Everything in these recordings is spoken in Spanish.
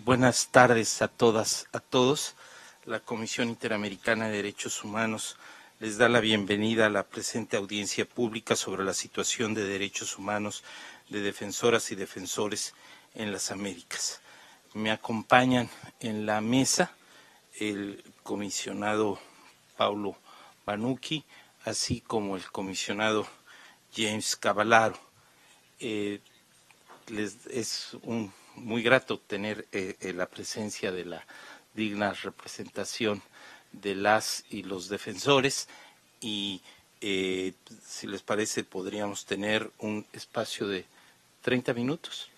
Buenas tardes a todas, a todos. La Comisión Interamericana de Derechos Humanos les da la bienvenida a la presente audiencia pública sobre la situación de derechos humanos de defensoras y defensores en las Américas. Me acompañan en la mesa el comisionado Paulo Banucchi, así como el comisionado James Cavallaro. Es muy grato tener la presencia de la digna representación de las y los defensores y si les parece podríamos tener un espacio de 30 minutos.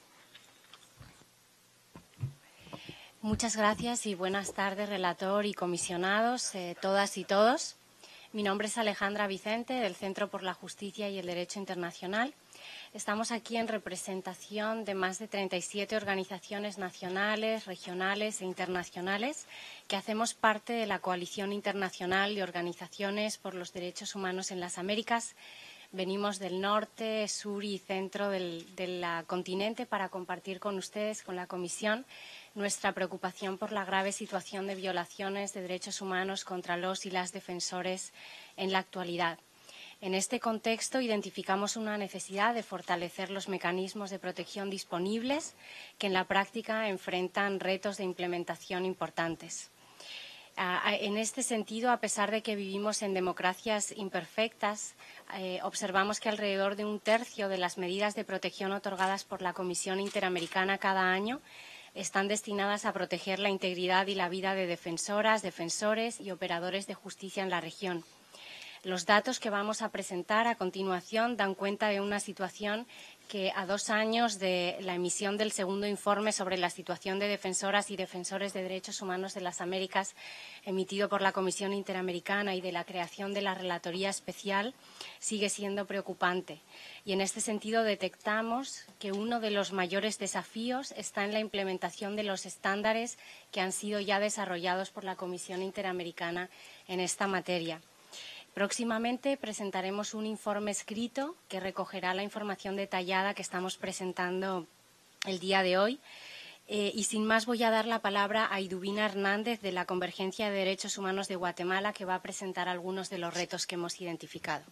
Muchas gracias y buenas tardes, relator y comisionados, todas y todos. Mi nombre es Alejandra Vicente, del Centro por la Justicia y el Derecho Internacional. Estamos aquí en representación de más de 37 organizaciones nacionales, regionales e internacionales que hacemos parte de la Coalición Internacional de Organizaciones por los Derechos Humanos en las Américas. Venimos del norte, sur y centro del continente para compartir con ustedes, con la Comisión, nuestra preocupación por la grave situación de violaciones de derechos humanos contra los y las defensores en la actualidad. En este contexto, identificamos una necesidad de fortalecer los mecanismos de protección disponibles que en la práctica enfrentan retos de implementación importantes. En este sentido, a pesar de que vivimos en democracias imperfectas, observamos que alrededor de un tercio de las medidas de protección otorgadas por la Comisión Interamericana cada año están destinadas a proteger la integridad y la vida de defensoras, defensores y operadores de justicia en la región. Los datos que vamos a presentar a continuación dan cuenta de una situación que a 2 años de la emisión del segundo informe sobre la situación de defensoras y defensores de derechos humanos de las Américas, emitido por la Comisión Interamericana, y de la creación de la Relatoría Especial, sigue siendo preocupante. Y en este sentido detectamos que uno de los mayores desafíos está en la implementación de los estándares que han sido ya desarrollados por la Comisión Interamericana en esta materia. Próximamente presentaremos un informe escrito que recogerá la información detallada que estamos presentando el día de hoy. Y sin más voy a dar la palabra a Iduvina Hernández de la Convergencia de Derechos Humanos de Guatemala, que va a presentar algunos de los retos que hemos identificado.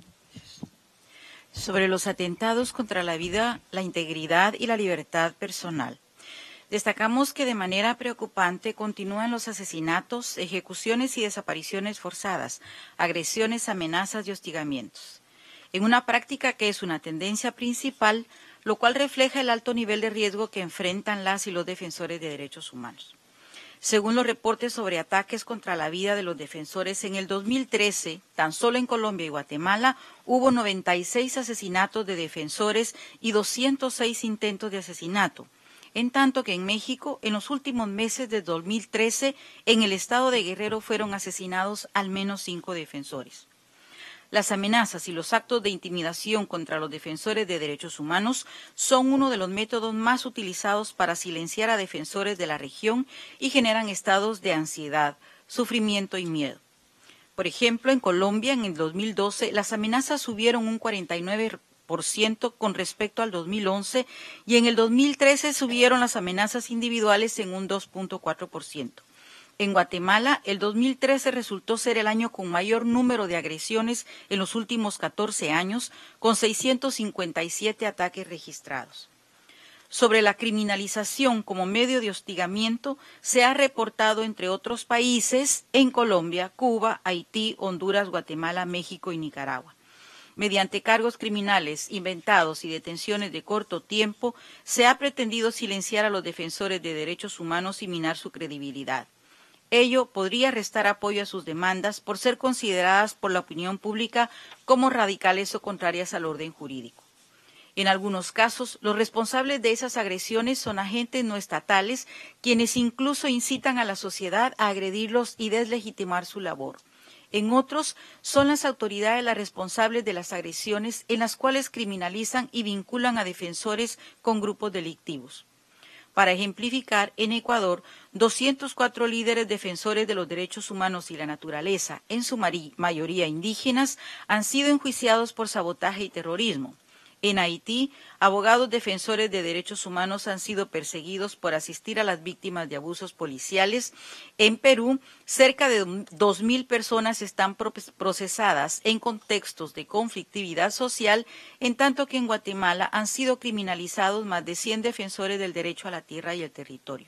Sobre los atentados contra la vida, la integridad y la libertad personal. Destacamos que de manera preocupante continúan los asesinatos, ejecuciones y desapariciones forzadas, agresiones, amenazas y hostigamientos, en una práctica que es una tendencia principal, lo cual refleja el alto nivel de riesgo que enfrentan las y los defensores de derechos humanos. Según los reportes sobre ataques contra la vida de los defensores, en el 2013, tan solo en Colombia y Guatemala, hubo 96 asesinatos de defensores y 206 intentos de asesinato. En tanto que en México, en los últimos meses de 2013, en el estado de Guerrero fueron asesinados al menos 5 defensores. Las amenazas y los actos de intimidación contra los defensores de derechos humanos son uno de los métodos más utilizados para silenciar a defensores de la región y generan estados de ansiedad, sufrimiento y miedo. Por ejemplo, en Colombia, en el 2012, las amenazas subieron un 49% con respecto al 2011 y en el 2013 subieron las amenazas individuales en un 2.4%. En Guatemala, el 2013 resultó ser el año con mayor número de agresiones en los últimos 14 años, con 657 ataques registrados. Sobre la criminalización como medio de hostigamiento, se ha reportado, entre otros países, en Colombia, Cuba, Haití, Honduras, Guatemala, México y Nicaragua. Mediante cargos criminales inventados y detenciones de corto tiempo, se ha pretendido silenciar a los defensores de derechos humanos y minar su credibilidad. Ello podría restar apoyo a sus demandas por ser consideradas por la opinión pública como radicales o contrarias al orden jurídico. En algunos casos, los responsables de esas agresiones son agentes no estatales, quienes incluso incitan a la sociedad a agredirlos y deslegitimar su labor. En otros, son las autoridades las responsables de las agresiones, en las cuales criminalizan y vinculan a defensores con grupos delictivos. Para ejemplificar, en Ecuador, 204 líderes defensores de los derechos humanos y la naturaleza, en su mayoría indígenas, han sido enjuiciados por sabotaje y terrorismo. En Haití, abogados defensores de derechos humanos han sido perseguidos por asistir a las víctimas de abusos policiales. En Perú, cerca de 2.000 personas están procesadas en contextos de conflictividad social, en tanto que en Guatemala han sido criminalizados más de 100 defensores del derecho a la tierra y el territorio.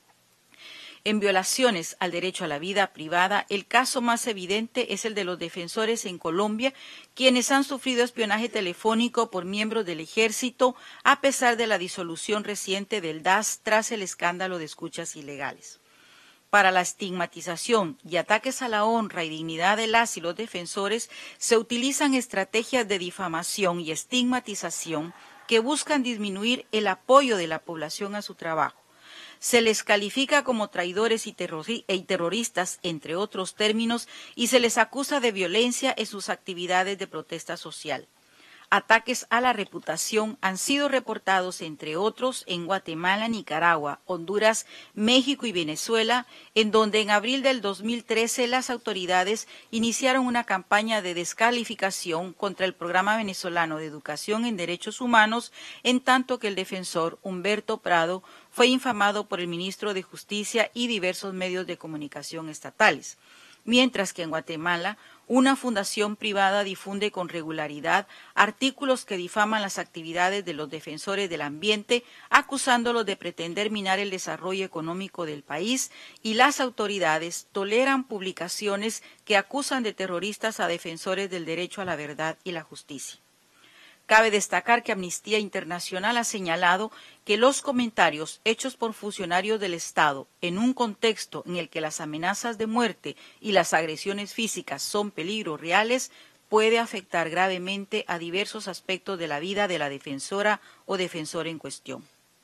En violaciones al derecho a la vida privada, el caso más evidente es el de los defensores en Colombia, quienes han sufrido espionaje telefónico por miembros del ejército, a pesar de la disolución reciente del DAS tras el escándalo de escuchas ilegales. Para la estigmatización y ataques a la honra y dignidad de las y los defensores, se utilizan estrategias de difamación y estigmatización que buscan disminuir el apoyo de la población a su trabajo. Se les califica como traidores y terroristas, entre otros términos, y se les acusa de violencia en sus actividades de protesta social. Ataques a la reputación han sido reportados, entre otros, en Guatemala, Nicaragua, Honduras, México y Venezuela, en donde en abril del 2013 las autoridades iniciaron una campaña de descalificación contra el Programa Venezolano de Educación en Derechos Humanos, en tanto que el defensor Humberto Prado fue infamado por el ministro de Justicia y diversos medios de comunicación estatales. Mientras que en Guatemala, una fundación privada difunde con regularidad artículos que difaman las actividades de los defensores del ambiente, acusándolos de pretender minar el desarrollo económico del país, y las autoridades toleran publicaciones que acusan de terroristas a defensores del derecho a la verdad y la justicia. Cabe destacar que Amnistía Internacional ha señalado que los comentarios hechos por funcionarios del Estado en un contexto en el que las amenazas de muerte y las agresiones físicas son peligros reales puede afectar gravemente a diversos aspectos de la vida de la defensora o defensor en cuestión.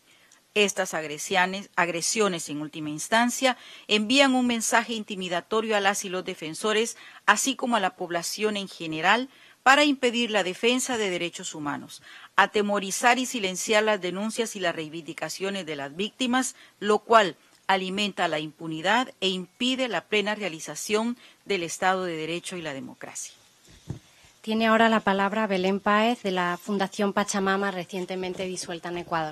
Estas agresiones, en última instancia, envían un mensaje intimidatorio a las y los defensores, así como a la población en general, para impedir la defensa de derechos humanos, atemorizar y silenciar las denuncias y las reivindicaciones de las víctimas, lo cual alimenta la impunidad e impide la plena realización del Estado de Derecho y la democracia. Tiene ahora la palabra Belén Páez, de la Fundación Pachamama, recientemente disuelta en Ecuador.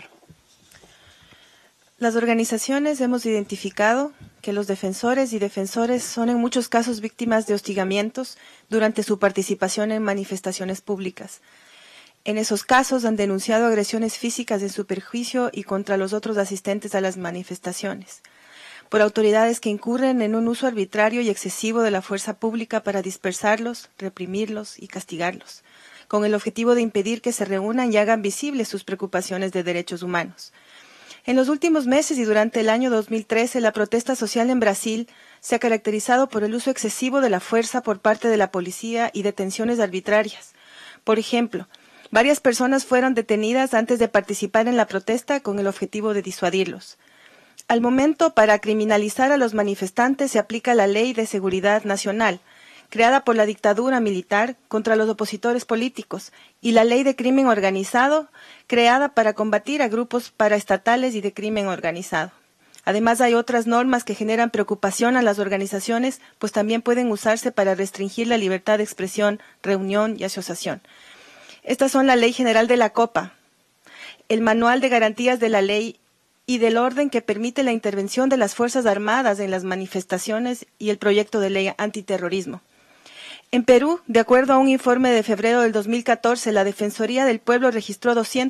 Las organizaciones hemos identificado que los defensores y defensores son en muchos casos víctimas de hostigamientos durante su participación en manifestaciones públicas. En esos casos han denunciado agresiones físicas en su perjuicio y contra los otros asistentes a las manifestaciones, por autoridades que incurren en un uso arbitrario y excesivo de la fuerza pública para dispersarlos, reprimirlos y castigarlos, con el objetivo de impedir que se reúnan y hagan visibles sus preocupaciones de derechos humanos. En los últimos meses y durante el año 2013, la protesta social en Brasil se ha caracterizado por el uso excesivo de la fuerza por parte de la policía y detenciones arbitrarias. Por ejemplo, varias personas fueron detenidas antes de participar en la protesta con el objetivo de disuadirlos. Al momento, para criminalizar a los manifestantes se aplica la Ley de Seguridad Nacional, creada por la dictadura militar contra los opositores políticos, y la Ley de Crimen Organizado, creada para combatir a grupos paraestatales y de crimen organizado. Además, hay otras normas que generan preocupación a las organizaciones, pues también pueden usarse para restringir la libertad de expresión, reunión y asociación. Estas son la Ley General de la Copa, el Manual de Garantías de la Ley y del Orden que permite la intervención de las Fuerzas Armadas en las manifestaciones y el Proyecto de Ley Antiterrorismo. En Perú, de acuerdo a un informe de febrero del 2014, la Defensoría del Pueblo registró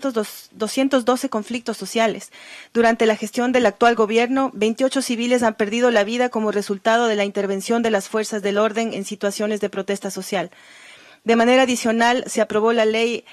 212 conflictos sociales. Durante la gestión del actual gobierno, 28 civiles han perdido la vida como resultado de la intervención de las fuerzas del orden en situaciones de protesta social. De manera adicional, se aprobó la Ley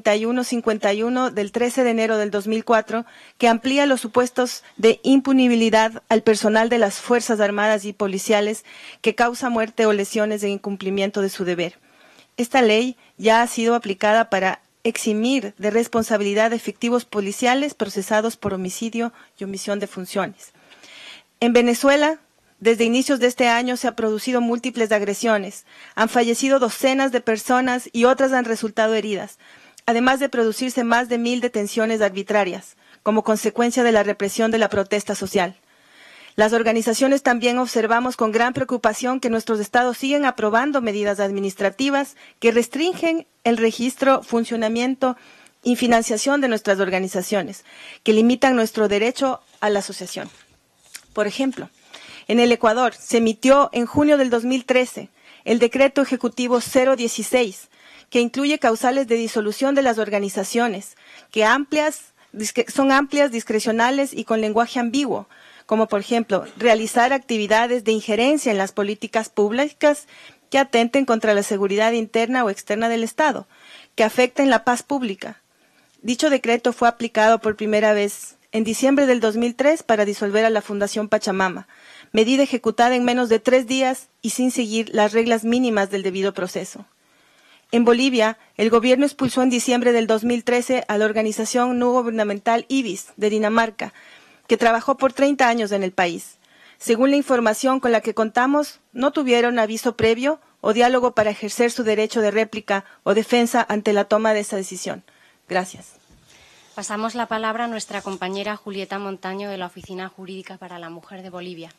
3151 del 13 de enero del 2004, que amplía los supuestos de impunibilidad al personal de las Fuerzas Armadas y policiales que causa muerte o lesiones en incumplimiento de su deber. Esta ley ya ha sido aplicada para eximir de responsabilidad efectivos policiales procesados por homicidio y omisión de funciones. En Venezuela, desde inicios de este año se han producido múltiples agresiones, han fallecido docenas de personas y otras han resultado heridas, además de producirse más de 1000 detenciones arbitrarias, como consecuencia de la represión de la protesta social. Las organizaciones también observamos con gran preocupación que nuestros estados siguen aprobando medidas administrativas que restringen el registro, funcionamiento y financiación de nuestras organizaciones, que limitan nuestro derecho a la asociación. Por ejemplo, en el Ecuador se emitió en junio del 2013 el Decreto Ejecutivo 016, que incluye causales de disolución de las organizaciones, que son amplias, discrecionales y con lenguaje ambiguo, como por ejemplo, realizar actividades de injerencia en las políticas públicas que atenten contra la seguridad interna o externa del Estado, que afecten la paz pública. Dicho decreto fue aplicado por primera vez en diciembre del 2003 para disolver a la Fundación Pachamama, medida ejecutada en menos de 3 días y sin seguir las reglas mínimas del debido proceso. En Bolivia, el gobierno expulsó en diciembre del 2013 a la organización no gubernamental IBIS de Dinamarca, que trabajó por 30 años en el país. Según la información con la que contamos, no tuvieron aviso previo o diálogo para ejercer su derecho de réplica o defensa ante la toma de esa decisión. Gracias. Pasamos la palabra a nuestra compañera Julieta Montaño de la Oficina Jurídica para la Mujer de Bolivia.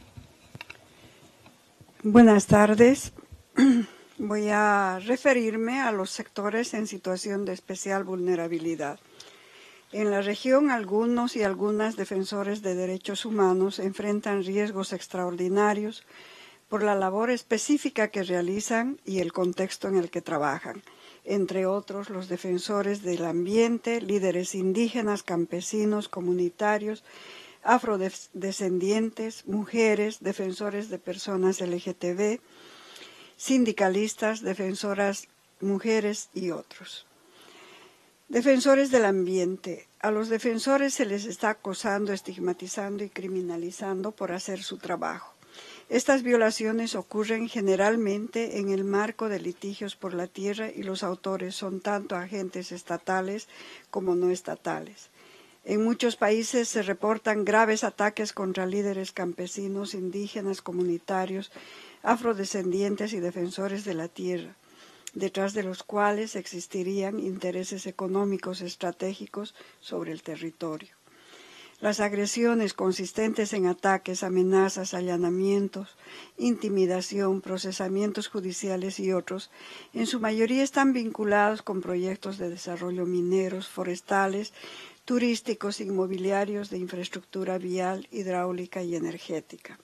Buenas tardes. Voy a referirme a los sectores en situación de especial vulnerabilidad. En la región, algunos y algunas defensores de derechos humanos enfrentan riesgos extraordinarios por la labor específica que realizan y el contexto en el que trabajan. Entre otros, los defensores del ambiente, líderes indígenas, campesinos, comunitarios, afrodescendientes, mujeres, defensores de personas LGTB, sindicalistas, defensoras mujeres y otros. Defensores del ambiente. A los defensores se les está acosando, estigmatizando y criminalizando por hacer su trabajo. Estas violaciones ocurren generalmente en el marco de litigios por la tierra y los autores son tanto agentes estatales como no estatales. En muchos países se reportan graves ataques contra líderes campesinos, indígenas, comunitarios, afrodescendientes y defensores de la tierra, detrás de los cuales existirían intereses económicos estratégicos sobre el territorio. Las agresiones consistentes en ataques, amenazas, allanamientos, intimidación, procesamientos judiciales y otros, en su mayoría están vinculados con proyectos de desarrollo mineros, forestales, turísticos, inmobiliarios, de infraestructura vial, hidráulica y energética.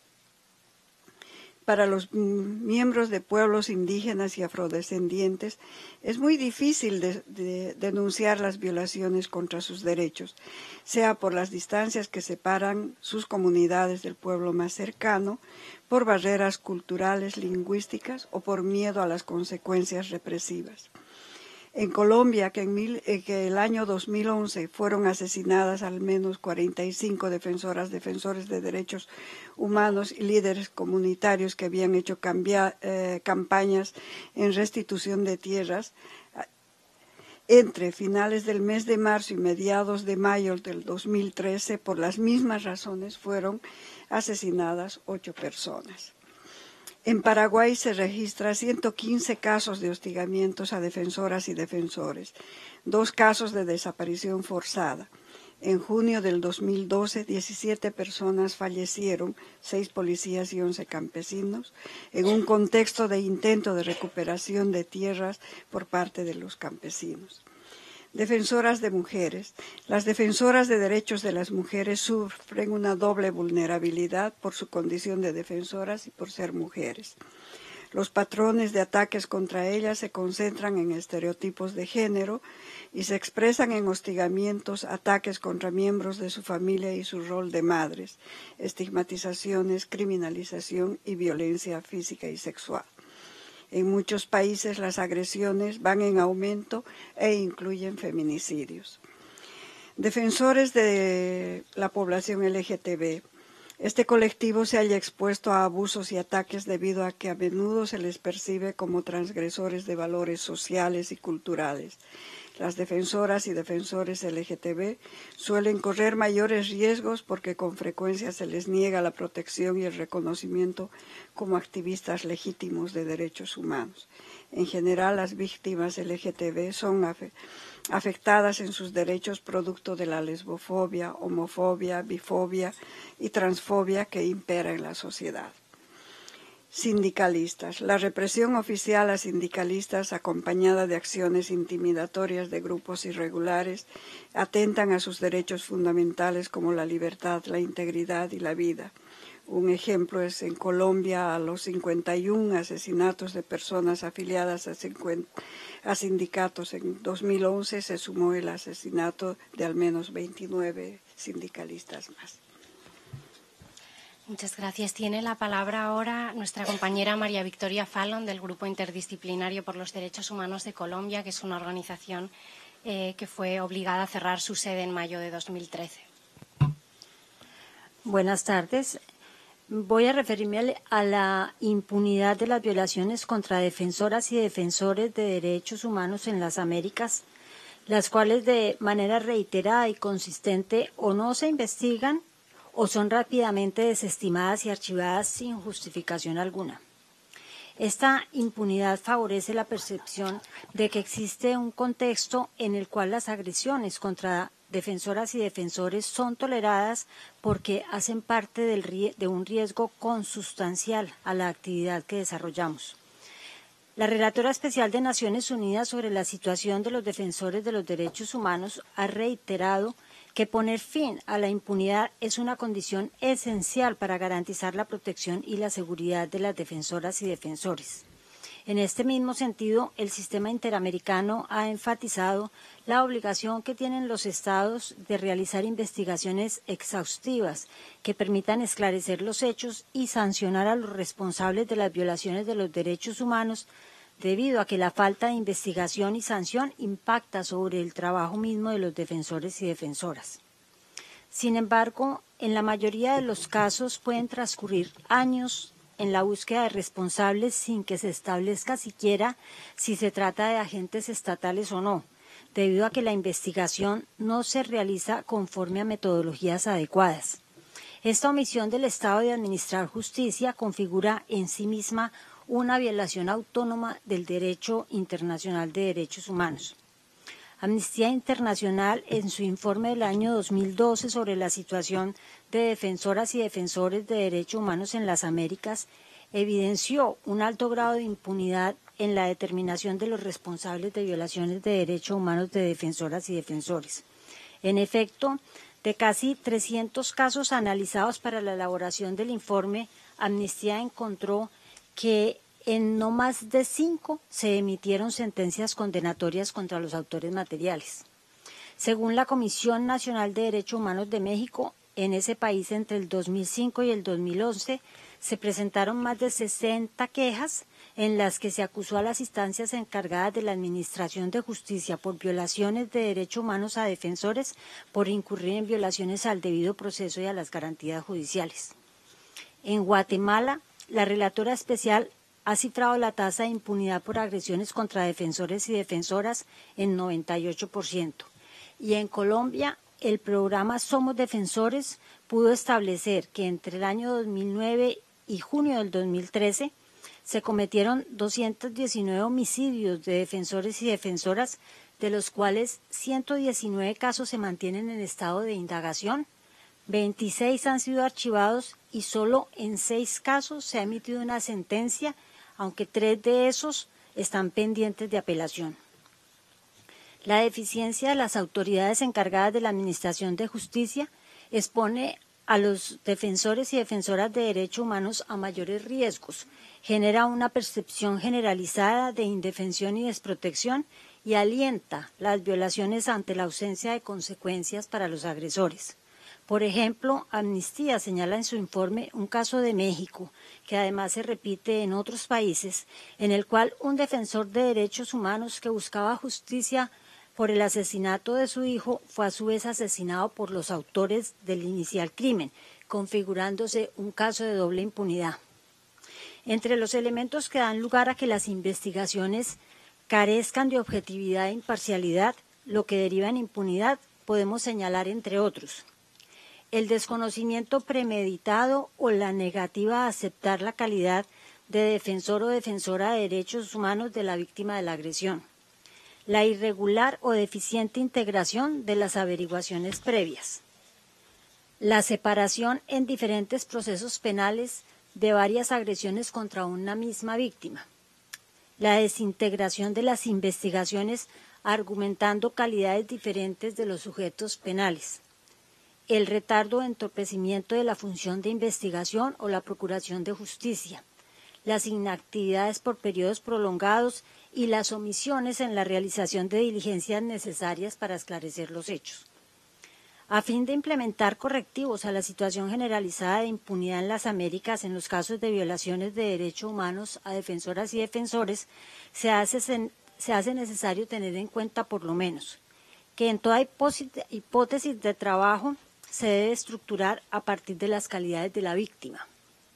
Para los miembros de pueblos indígenas y afrodescendientes es muy difícil denunciar las violaciones contra sus derechos, sea por las distancias que separan sus comunidades del pueblo más cercano, por barreras culturales, lingüísticas o por miedo a las consecuencias represivas. En Colombia, que el año 2011 fueron asesinadas al menos 45 defensores de derechos humanos y líderes comunitarios que habían hecho campañas en restitución de tierras, entre finales del mes de marzo y mediados de mayo del 2013, por las mismas razones fueron asesinadas 8 personas. En Paraguay se registran 115 casos de hostigamientos a defensoras y defensores, 2 casos de desaparición forzada. En junio del 2012, 17 personas fallecieron, 6 policías y 11 campesinos, en un contexto de intento de recuperación de tierras por parte de los campesinos. Defensoras de mujeres. Las defensoras de derechos de las mujeres sufren una doble vulnerabilidad por su condición de defensoras y por ser mujeres. Los patrones de ataques contra ellas se concentran en estereotipos de género y se expresan en hostigamientos, ataques contra miembros de su familia y su rol de madres, estigmatizaciones, criminalización y violencia física y sexual. En muchos países las agresiones van en aumento e incluyen feminicidios. Defensores de la población LGTB. Este colectivo se halla expuesto a abusos y ataques debido a que a menudo se les percibe como transgresores de valores sociales y culturales. Las defensoras y defensores LGTB suelen correr mayores riesgos porque con frecuencia se les niega la protección y el reconocimiento como activistas legítimos de derechos humanos. En general, las víctimas LGTB son afectadas en sus derechos producto de la lesbofobia, homofobia, bifobia y transfobia que impera en la sociedad. Sindicalistas. La represión oficial a sindicalistas, acompañada de acciones intimidatorias de grupos irregulares, atentan a sus derechos fundamentales como la libertad, la integridad y la vida. Un ejemplo es en Colombia, a los 51 asesinatos de personas afiliadas a sindicatos. En 2011 se sumó el asesinato de al menos 29 sindicalistas más. Muchas gracias. Tiene la palabra ahora nuestra compañera María Victoria Fallon del Grupo Interdisciplinario por los Derechos Humanos de Colombia, que es una organización que fue obligada a cerrar su sede en mayo de 2013. Buenas tardes. Voy a referirme a la impunidad de las violaciones contra defensoras y defensores de derechos humanos en las Américas, las cuales de manera reiterada y consistente o no se investigan o son rápidamente desestimadas y archivadas sin justificación alguna. Esta impunidad favorece la percepción de que existe un contexto en el cual las agresiones contra defensoras y defensores son toleradas porque hacen parte de un riesgo consustancial a la actividad que desarrollamos. La Relatora Especial de Naciones Unidas sobre la situación de los defensores de los derechos humanos ha reiterado que poner fin a la impunidad es una condición esencial para garantizar la protección y la seguridad de las defensoras y defensores. En este mismo sentido, el sistema interamericano ha enfatizado la obligación que tienen los Estados de realizar investigaciones exhaustivas que permitan esclarecer los hechos y sancionar a los responsables de las violaciones de los derechos humanos, debido a que la falta de investigación y sanción impacta sobre el trabajo mismo de los defensores y defensoras. Sin embargo, en la mayoría de los casos pueden transcurrir años en la búsqueda de responsables sin que se establezca siquiera si se trata de agentes estatales o no, debido a que la investigación no se realiza conforme a metodologías adecuadas. Esta omisión del Estado de administrar justicia configura en sí misma una violación autónoma del derecho internacional de derechos humanos. Amnistía Internacional, en su informe del año 2012 sobre la situación de defensoras y defensores de derechos humanos en las Américas, evidenció un alto grado de impunidad en la determinación de los responsables de violaciones de derechos humanos de defensoras y defensores. En efecto, de casi 300 casos analizados para la elaboración del informe, Amnistía encontró que en no más de 5 se emitieron sentencias condenatorias contra los autores materiales. Según la Comisión Nacional de Derechos Humanos de México, en ese país entre el 2005 y el 2011 se presentaron más de 60 quejas en las que se acusó a las instancias encargadas de la Administración de Justicia por violaciones de derechos humanos a defensores por incurrir en violaciones al debido proceso y a las garantías judiciales. En Guatemala, la Relatora Especial ha cifrado la tasa de impunidad por agresiones contra defensores y defensoras en 98%. Y en Colombia, el programa Somos Defensores pudo establecer que entre el año 2009 y junio del 2013 se cometieron 219 homicidios de defensores y defensoras, de los cuales 119 casos se mantienen en estado de indagación, 26 han sido archivados y solo en 6 casos se ha emitido una sentencia, aunque 3 de esos están pendientes de apelación. La deficiencia de las autoridades encargadas de la Administración de Justicia expone a los defensores y defensoras de derechos humanos a mayores riesgos, genera una percepción generalizada de indefensión y desprotección y alienta las violaciones ante la ausencia de consecuencias para los agresores. Por ejemplo, Amnistía señala en su informe un caso de México, que además se repite en otros países, en el cual un defensor de derechos humanos que buscaba justicia por el asesinato de su hijo fue a su vez asesinado por los autores del inicial crimen, configurándose un caso de doble impunidad. Entre los elementos que dan lugar a que las investigaciones carezcan de objetividad e imparcialidad, lo que deriva en impunidad, podemos señalar entre otros: el desconocimiento premeditado o la negativa a aceptar la calidad de defensor o defensora de derechos humanos de la víctima de la agresión, la irregular o deficiente integración de las averiguaciones previas, la separación en diferentes procesos penales de varias agresiones contra una misma víctima, la desintegración de las investigaciones argumentando calidades diferentes de los sujetos penales, el retardo o entorpecimiento de la función de investigación o la procuración de justicia, las inactividades por periodos prolongados y las omisiones en la realización de diligencias necesarias para esclarecer los hechos. A fin de implementar correctivos a la situación generalizada de impunidad en las Américas en los casos de violaciones de derechos humanos a defensoras y defensores, se hace necesario tener en cuenta por lo menos que en toda hipótesis de trabajo se debe estructurar a partir de las calidades de la víctima,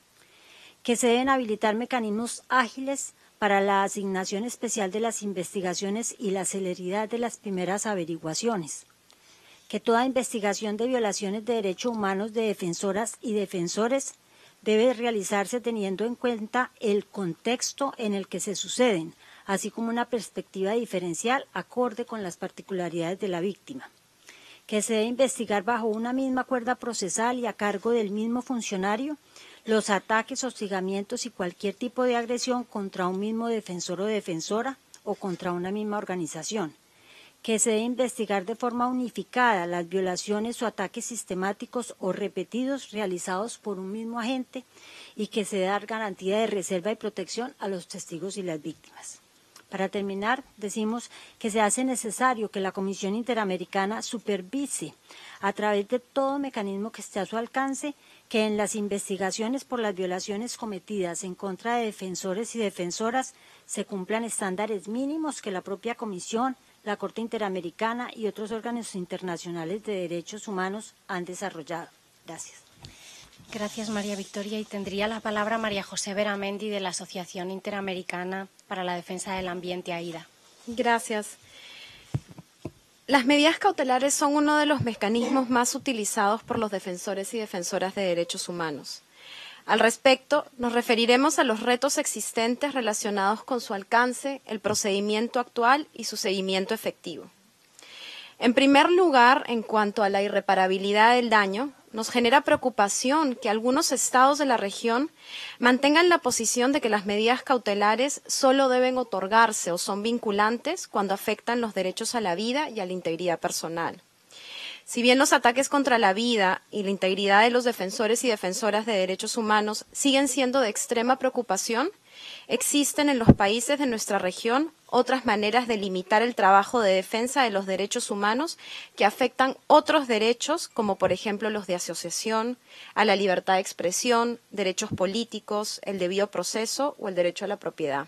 que se deben habilitar mecanismos ágiles para la asignación especial de las investigaciones y la celeridad de las primeras averiguaciones, que toda investigación de violaciones de derechos humanos de defensoras y defensores debe realizarse teniendo en cuenta el contexto en el que se suceden, así como una perspectiva diferencial acorde con las particularidades de la víctima, que se debe investigar bajo una misma cuerda procesal y a cargo del mismo funcionario los ataques, hostigamientos y cualquier tipo de agresión contra un mismo defensor o defensora o contra una misma organización, que se debe investigar de forma unificada las violaciones o ataques sistemáticos o repetidos realizados por un mismo agente y que se debe dar garantía de reserva y protección a los testigos y las víctimas. Para terminar, decimos que se hace necesario que la Comisión Interamericana supervise a través de todo mecanismo que esté a su alcance que en las investigaciones por las violaciones cometidas en contra de defensores y defensoras se cumplan estándares mínimos que la propia Comisión, la Corte Interamericana y otros órganos internacionales de derechos humanos han desarrollado. Gracias. Gracias, María Victoria. Y tendría la palabra María José Beramendi, de la Asociación Interamericana para la Defensa del Ambiente, AIDA. Gracias. Las medidas cautelares son uno de los mecanismos más utilizados por los defensores y defensoras de derechos humanos. Al respecto, nos referiremos a los retos existentes relacionados con su alcance, el procedimiento actual y su seguimiento efectivo. En primer lugar, en cuanto a la irreparabilidad del daño, nos genera preocupación que algunos estados de la región mantengan la posición de que las medidas cautelares solo deben otorgarse o son vinculantes cuando afectan los derechos a la vida y a la integridad personal. Si bien los ataques contra la vida y la integridad de los defensores y defensoras de derechos humanos siguen siendo de extrema preocupación, existen en los países de nuestra región otras maneras de limitar el trabajo de defensa de los derechos humanos que afectan otros derechos, como por ejemplo los de asociación, a la libertad de expresión, derechos políticos, el debido proceso o el derecho a la propiedad.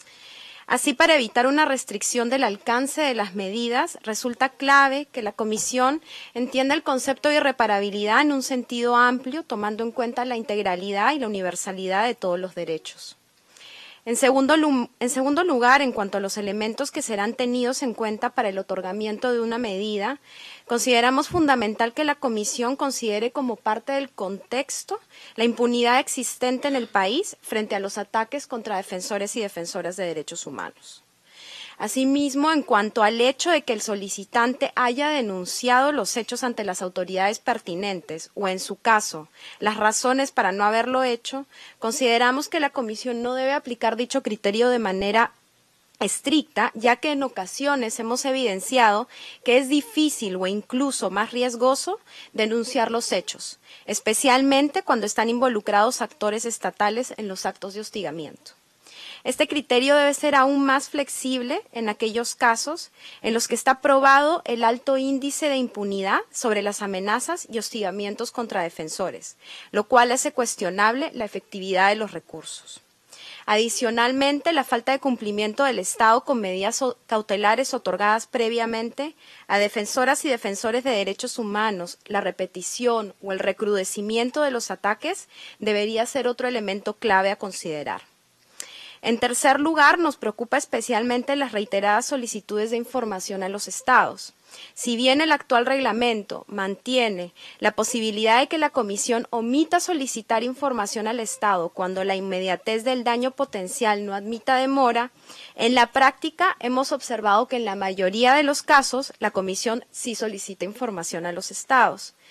Así, para evitar una restricción del alcance de las medidas, resulta clave que la Comisión entienda el concepto de irreparabilidad en un sentido amplio, tomando en cuenta la integralidad y la universalidad de todos los derechos. En segundo lugar, en cuanto a los elementos que serán tenidos en cuenta para el otorgamiento de una medida, consideramos fundamental que la Comisión considere como parte del contexto la impunidad existente en el país frente a los ataques contra defensores y defensoras de derechos humanos. Asimismo, en cuanto al hecho de que el solicitante haya denunciado los hechos ante las autoridades pertinentes o, en su caso, las razones para no haberlo hecho, consideramos que la Comisión no debe aplicar dicho criterio de manera estricta, ya que en ocasiones hemos evidenciado que es difícil o incluso más riesgoso denunciar los hechos, especialmente cuando están involucrados actores estatales en los actos de hostigamiento. Este criterio debe ser aún más flexible en aquellos casos en los que está probado el alto índice de impunidad sobre las amenazas y hostigamientos contra defensores, lo cual hace cuestionable la efectividad de los recursos. Adicionalmente, la falta de cumplimiento del Estado con medidas cautelares otorgadas previamente a defensoras y defensores de derechos humanos, la repetición o el recrudecimiento de los ataques debería ser otro elemento clave a considerar. En tercer lugar, nos preocupa especialmente las reiteradas solicitudes de información a los estados. Si bien el actual reglamento mantiene la posibilidad de que la Comisión omita solicitar información al Estado cuando la inmediatez del daño potencial no admita demora, en la práctica hemos observado que en la mayoría de los casos la Comisión sí solicita información a los estados.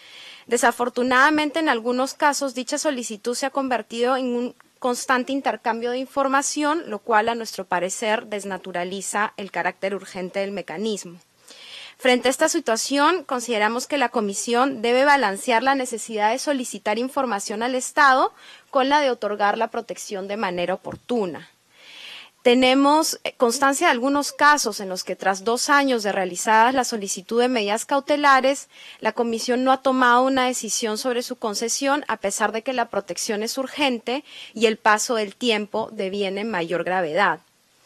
Desafortunadamente, en algunos casos, dicha solicitud se ha convertido en un constante intercambio de información, lo cual, a nuestro parecer, desnaturaliza el carácter urgente del mecanismo. Frente a esta situación, consideramos que la Comisión debe balancear la necesidad de solicitar información al Estado con la de otorgar la protección de manera oportuna. Tenemos constancia de algunos casos en los que tras 2 años de realizadas la solicitud de medidas cautelares, la Comisión no ha tomado una decisión sobre su concesión a pesar de que la protección es urgente y el paso del tiempo deviene en mayor gravedad.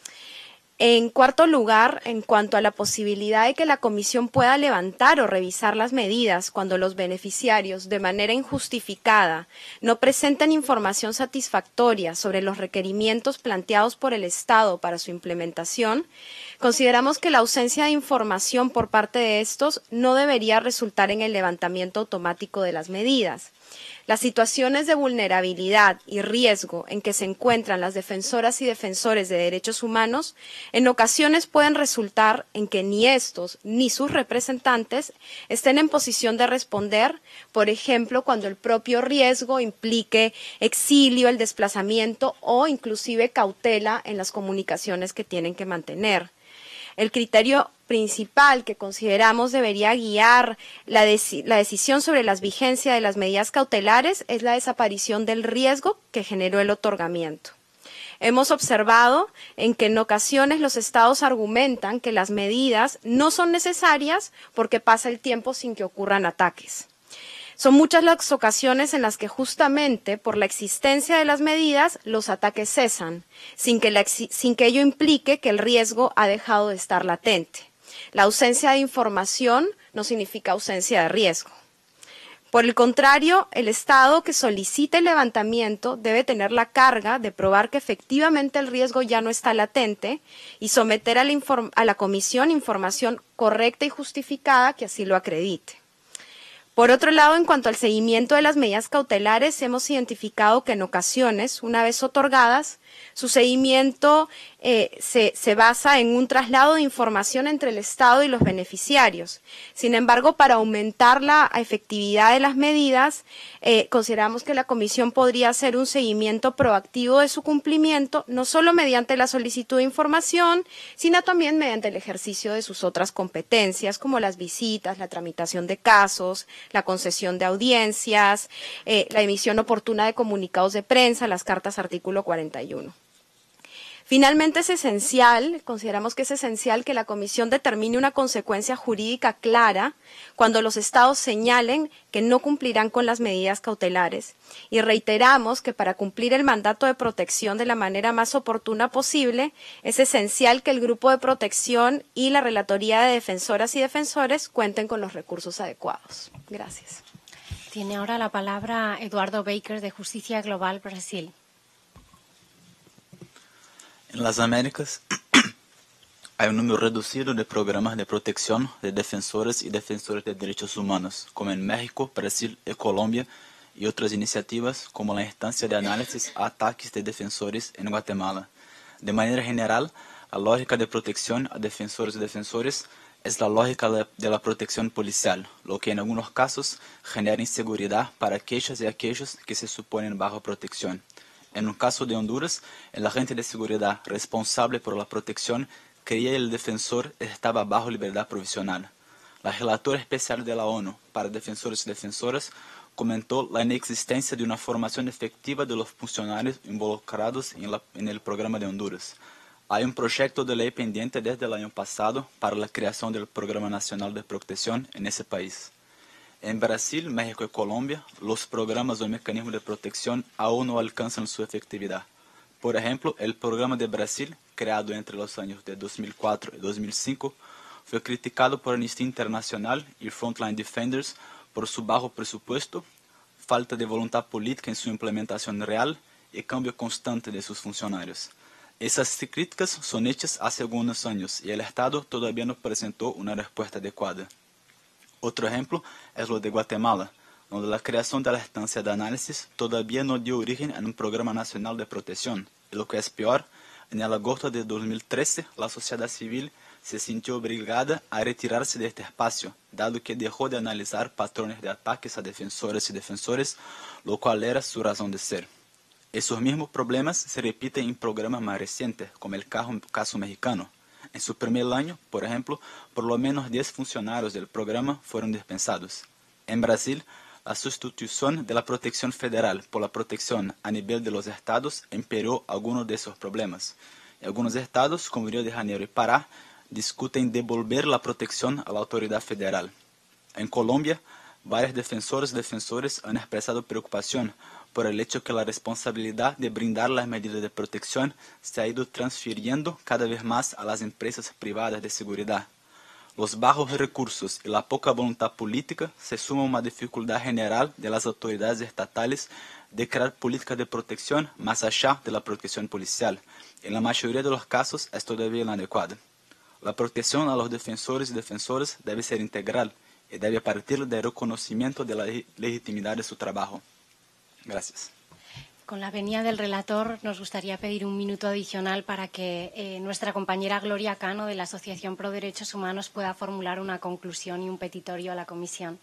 En cuarto lugar, en cuanto a la posibilidad de que la Comisión pueda levantar o revisar las medidas cuando los beneficiarios, de manera injustificada, no presenten información satisfactoria sobre los requerimientos planteados por el Estado para su implementación, consideramos que la ausencia de información por parte de estos no debería resultar en el levantamiento automático de las medidas. Las situaciones de vulnerabilidad y riesgo en que se encuentran las defensoras y defensores de derechos humanos en ocasiones pueden resultar en que ni estos ni sus representantes estén en posición de responder, por ejemplo, cuando el propio riesgo implique exilio, el desplazamiento o inclusive cautela en las comunicaciones que tienen que mantener. El criterio principal que consideramos debería guiar la decisión sobre la vigencia de las medidas cautelares es la desaparición del riesgo que generó el otorgamiento. Hemos observado en que en ocasiones los estados argumentan que las medidas no son necesarias porque pasa el tiempo sin que ocurran ataques. Son muchas las ocasiones en las que justamente por la existencia de las medidas los ataques cesan, sin que ello implique que el riesgo ha dejado de estar latente. La ausencia de información no significa ausencia de riesgo. Por el contrario, el Estado que solicita el levantamiento debe tener la carga de probar que efectivamente el riesgo ya no está latente y someter a la Comisión información correcta y justificada que así lo acredite. Por otro lado, en cuanto al seguimiento de las medidas cautelares, hemos identificado que en ocasiones, una vez otorgadas, su seguimiento se basa en un traslado de información entre el Estado y los beneficiarios. Sin embargo, para aumentar la efectividad de las medidas, consideramos que la Comisión podría hacer un seguimiento proactivo de su cumplimiento, no solo mediante la solicitud de información, sino también mediante el ejercicio de sus otras competencias, como las visitas, la tramitación de casos, la concesión de audiencias, la emisión oportuna de comunicados de prensa, las cartas artículo 41. Finalmente, consideramos que es esencial que la Comisión determine una consecuencia jurídica clara cuando los estados señalen que no cumplirán con las medidas cautelares y reiteramos que para cumplir el mandato de protección de la manera más oportuna posible es esencial que el grupo de protección y la Relatoría de Defensoras y Defensores cuenten con los recursos adecuados. Gracias. Tiene ahora la palabra Eduardo Baker de Justicia Global Brasil. En las Américas hay un número reducido de programas de protección de defensores y defensores de derechos humanos, como en México, Brasil y Colombia, y otras iniciativas como la instancia de análisis a ataques de defensores en Guatemala. De manera general, la lógica de protección a defensores y defensores es la lógica de la protección policial, lo que en algunos casos genera inseguridad para aquellas y aquellos que se suponen bajo protección. En un caso de Honduras, el agente de seguridad responsable por la protección creía que el defensor estaba bajo libertad provisional. La relatora especial de la ONU para defensores y defensoras comentó la inexistencia de una formación efectiva de los funcionarios involucrados en el programa de Honduras. Hay un proyecto de ley pendiente desde el año pasado para la creación del Programa Nacional de Protección en ese país. En Brasil, México y Colombia, los programas o mecanismos de protección aún no alcanzan su efectividad. Por ejemplo, el programa de Brasil, creado entre los años de 2004 y 2005, fue criticado por Amnistía Internacional y Frontline Defenders por su bajo presupuesto, falta de voluntad política en su implementación real y cambio constante de sus funcionarios. Esas críticas son hechas hace algunos años y el Estado todavía no presentó una respuesta adecuada. Otro ejemplo es lo de Guatemala, donde la creación de la estancia de análisis todavía no dio origen a un programa nacional de protección. Y lo que es peor, en el agosto de 2013, la sociedad civil se sintió obligada a retirarse de este espacio, dado que dejó de analizar patrones de ataques a defensoras y defensores, lo cual era su razón de ser. Esos mismos problemas se repiten en programas más recientes, como el caso mexicano. En su primer año, por ejemplo, por lo menos 10 funcionarios del programa fueron dispensados. En Brasil, la sustitución de la protección federal por la protección a nivel de los estados empeoró algunos de esos problemas. Y algunos estados, como Río de Janeiro y Pará, discuten devolver la protección a la autoridad federal. En Colombia, varios defensores y defensores han expresado preocupación por el hecho que la responsabilidad de brindar las medidas de protección se ha ido transfiriendo cada vez más a las empresas privadas de seguridad. Los bajos recursos y la poca voluntad política se suman a una dificultad general de las autoridades estatales de crear políticas de protección más allá de la protección policial. En la mayoría de los casos es todavía inadecuada. La protección a los defensores y defensoras debe ser integral y debe partir del reconocimiento de la legitimidad de su trabajo. Gracias. Con la venia del relator, nos gustaría pedir un minuto adicional para que nuestra compañera Gloria Cano, de la Asociación Pro Derechos Humanos, pueda formular una conclusión y un petitorio a la Comisión.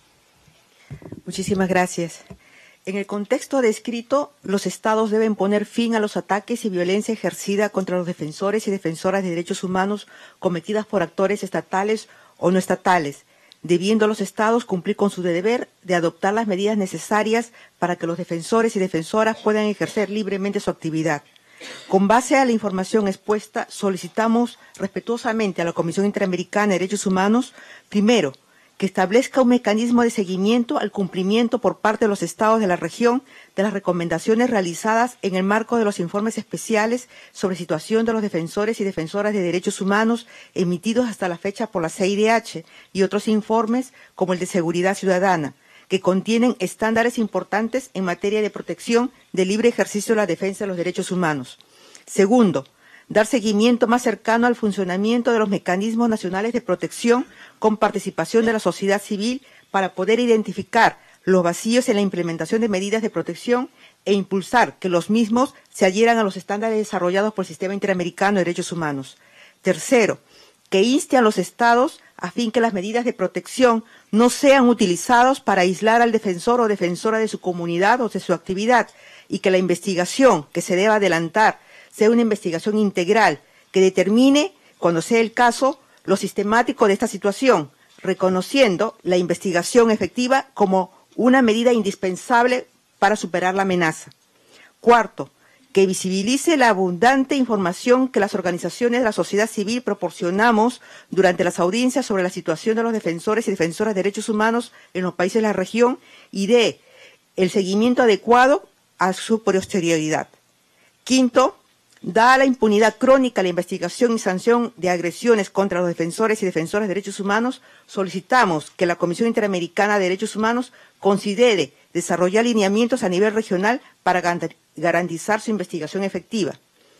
Muchísimas gracias. En el contexto descrito, los Estados deben poner fin a los ataques y violencia ejercida contra los defensores y defensoras de derechos humanos cometidas por actores estatales o no estatales, debiendo los Estados cumplir con su deber de adoptar las medidas necesarias para que los defensores y defensoras puedan ejercer libremente su actividad. Con base a la información expuesta, solicitamos respetuosamente a la Comisión Interamericana de Derechos Humanos, primero, que establezca un mecanismo de seguimiento al cumplimiento por parte de los Estados de la región de las recomendaciones realizadas en el marco de los informes especiales sobre situación de los defensores y defensoras de derechos humanos emitidos hasta la fecha por la CIDH y otros informes como el de seguridad ciudadana, que contienen estándares importantes en materia de protección del libre ejercicio de la defensa de los derechos humanos. Segundo, dar seguimiento más cercano al funcionamiento de los mecanismos nacionales de protección con participación de la sociedad civil para poder identificar los vacíos en la implementación de medidas de protección e impulsar que los mismos se adhieran a los estándares desarrollados por el Sistema Interamericano de Derechos Humanos. Tercero, que inste a los Estados a fin que las medidas de protección no sean utilizadas para aislar al defensor o defensora de su comunidad o de su actividad y que la investigación que se deba adelantar sea una investigación integral que determine, cuando sea el caso, lo sistemático de esta situación, reconociendo la investigación efectiva como una medida indispensable para superar la amenaza. Cuarto, que visibilice la abundante información que las organizaciones de la sociedad civil proporcionamos durante las audiencias sobre la situación de los defensores y defensoras de derechos humanos en los países de la región y dé el seguimiento adecuado a su posterioridad. Quinto, dada la impunidad crónica a la investigación y sanción de agresiones contra los defensores y defensoras de derechos humanos, solicitamos que la Comisión Interamericana de Derechos Humanos considere desarrollar lineamientos a nivel regional para garantizar su investigación efectiva.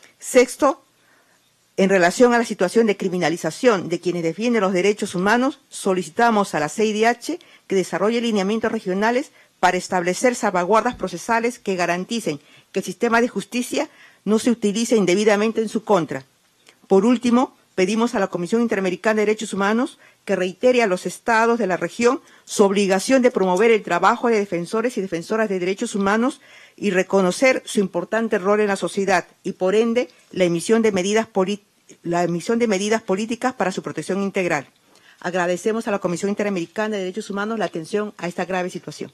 Sexto, en relación a la situación de criminalización de quienes defienden los derechos humanos, solicitamos a la CIDH que desarrolle lineamientos regionales para establecer salvaguardas procesales que garanticen que el sistema de justicia no se utilice indebidamente en su contra. Por último, pedimos a la Comisión Interamericana de Derechos Humanos que reitere a los Estados de la región su obligación de promover el trabajo de defensores y defensoras de derechos humanos y reconocer su importante rol en la sociedad y, por ende, la emisión de medidas políticas para su protección integral. Agradecemos a la Comisión Interamericana de Derechos Humanos la atención a esta grave situación.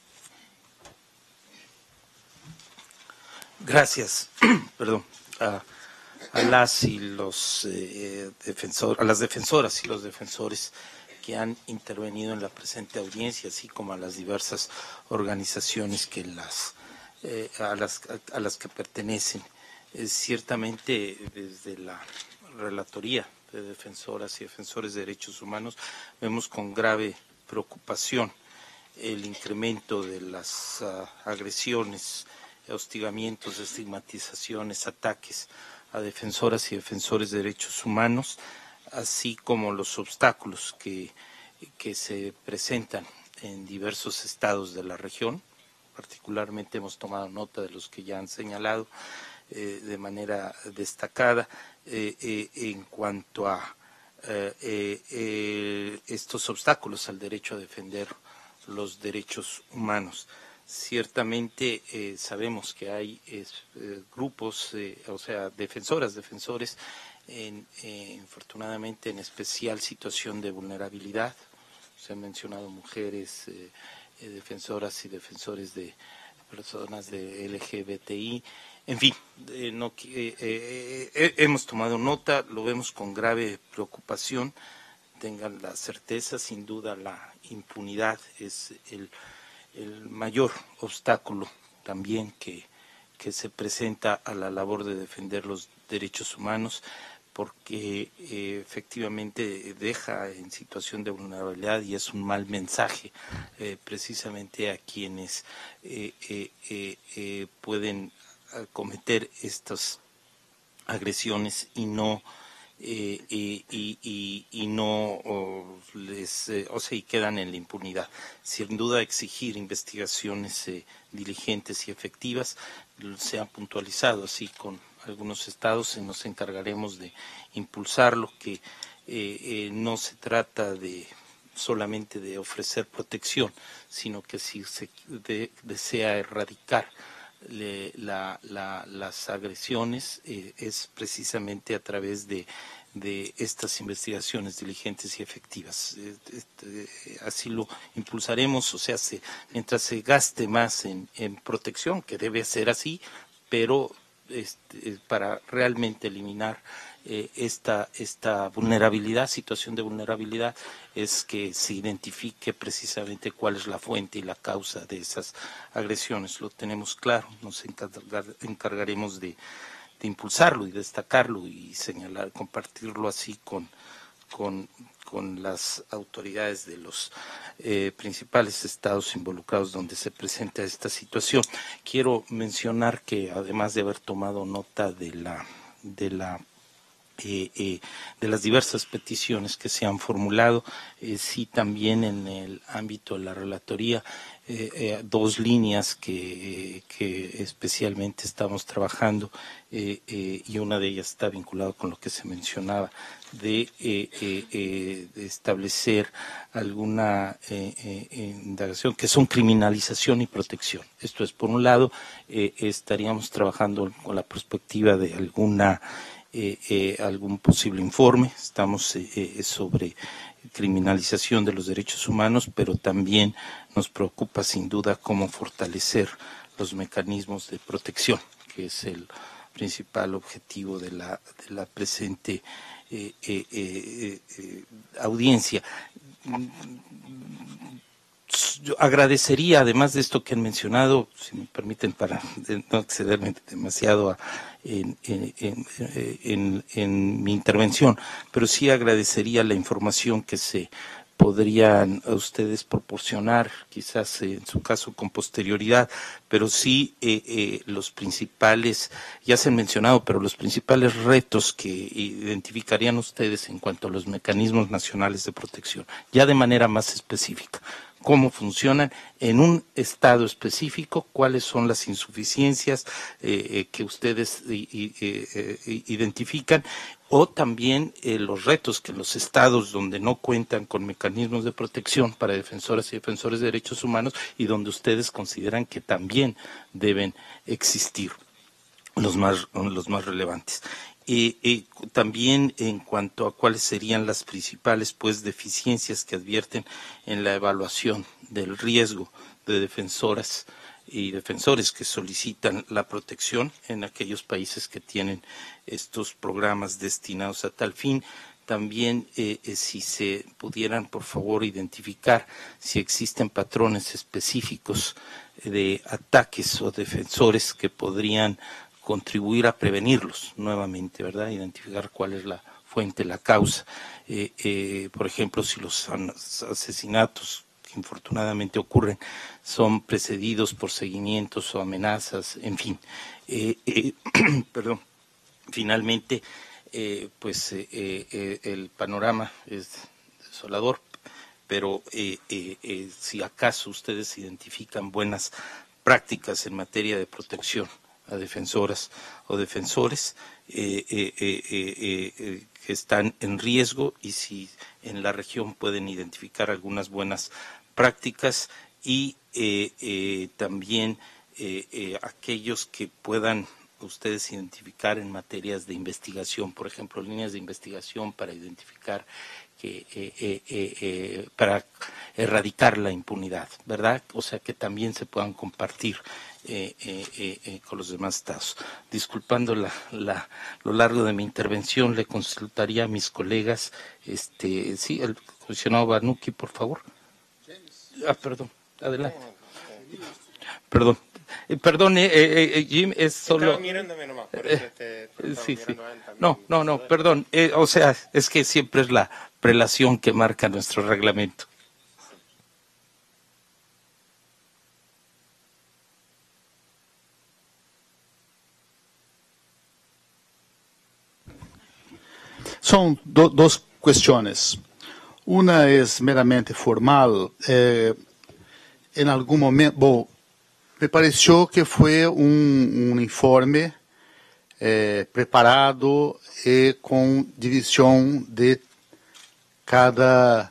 Gracias. Perdón. A las y los a las defensoras y los defensores que han intervenido en la presente audiencia, así como a las diversas organizaciones que a las que pertenecen. Ciertamente, desde la Relatoría de Defensoras y Defensores de Derechos Humanos, vemos con grave preocupación el incremento de las agresiones, hostigamientos, estigmatizaciones, ataques a defensoras y defensores de derechos humanos, así como los obstáculos que se presentan en diversos estados de la región. Particularmente hemos tomado nota de los que ya han señalado de manera destacada en cuanto a estos obstáculos al derecho a defender los derechos humanos. Ciertamente sabemos que hay grupos, o sea, defensores, infortunadamente en especial situación de vulnerabilidad. Se han mencionado mujeres defensoras y defensores de personas de LGBTI. En fin, hemos tomado nota, lo vemos con grave preocupación. Tengan la certeza, sin duda la impunidad es el mayor obstáculo también que se presenta a la labor de defender los derechos humanos, porque efectivamente deja en situación de vulnerabilidad y es un mal mensaje precisamente a quienes pueden cometer estas agresiones y no y quedan en la impunidad. Sin duda exigir investigaciones diligentes y efectivas. Se ha puntualizado así con algunos estados y nos encargaremos de impulsarlo, que no se trata solamente de ofrecer protección, sino que si se desea erradicar las agresiones es precisamente a través de estas investigaciones diligentes y efectivas. Así lo impulsaremos, o sea, mientras se gaste más en protección, que debe ser así, pero para realmente eliminar esta vulnerabilidad, situación de vulnerabilidad, es que se identifique precisamente cuál es la fuente y la causa de esas agresiones. Lo tenemos claro, nos encargaremos de impulsarlo y destacarlo y señalar, compartirlo así con las autoridades de los principales estados involucrados donde se presenta esta situación. Quiero mencionar que además de haber tomado nota de las diversas peticiones que se han formulado, sí también en el ámbito de la relatoría, dos líneas que especialmente estamos trabajando, y una de ellas está vinculada con lo que se mencionaba de establecer alguna indagación que son criminalización y protección. Esto es, por un lado, estaríamos trabajando con la perspectiva de algún posible informe. Estamos sobre criminalización de los derechos humanos, pero también nos preocupa sin duda cómo fortalecer los mecanismos de protección, que es el principal objetivo de la presente audiencia. Yo agradecería, además de esto que han mencionado, si me permiten, para no excederme demasiado en mi intervención, pero sí agradecería la información que se podrían a ustedes proporcionar, quizás en su caso con posterioridad, pero sí los principales, ya se han mencionado, pero los principales retos que identificarían ustedes en cuanto a los mecanismos nacionales de protección, ya de manera más específica. Cómo funcionan en un estado específico, cuáles son las insuficiencias que ustedes identifican, o también los retos que los estados donde no cuentan con mecanismos de protección para defensoras y defensores de derechos humanos y donde ustedes consideran que también deben existir los más relevantes. También en cuanto a cuáles serían las principales deficiencias que advierten en la evaluación del riesgo de defensoras y defensores que solicitan la protección en aquellos países que tienen estos programas destinados a tal fin. También si se pudieran, por favor, identificar si existen patrones específicos de ataques o defensores que podrían contribuir a prevenirlos nuevamente, ¿verdad? Identificar cuál es la fuente, la causa. Por ejemplo, si los asesinatos que infortunadamente ocurren son precedidos por seguimientos o amenazas, en fin. Perdón. Finalmente, el panorama es desolador, pero si acaso ustedes identifican buenas prácticas en materia de protección defensoras o defensores que están en riesgo, y si en la región pueden identificar algunas buenas prácticas, y también aquellos que puedan ustedes identificar en materias de investigación, por ejemplo, líneas de investigación para identificar para erradicar la impunidad, ¿verdad? O sea, que también se puedan compartir con los demás estados. Disculpando lo largo de mi intervención, le consultaría a mis colegas, sí, el comisionado Banuki, por favor. Perdón, adelante. Perdón. Perdón, Jim, es solo... Estaba mirándome nomás, por eso sí. No, perdón. O sea, es que siempre es la prelación que marca nuestro reglamento. Son dos cuestiones. Una es meramente formal. En algún momento... me pareció que fue un informe preparado con división de cada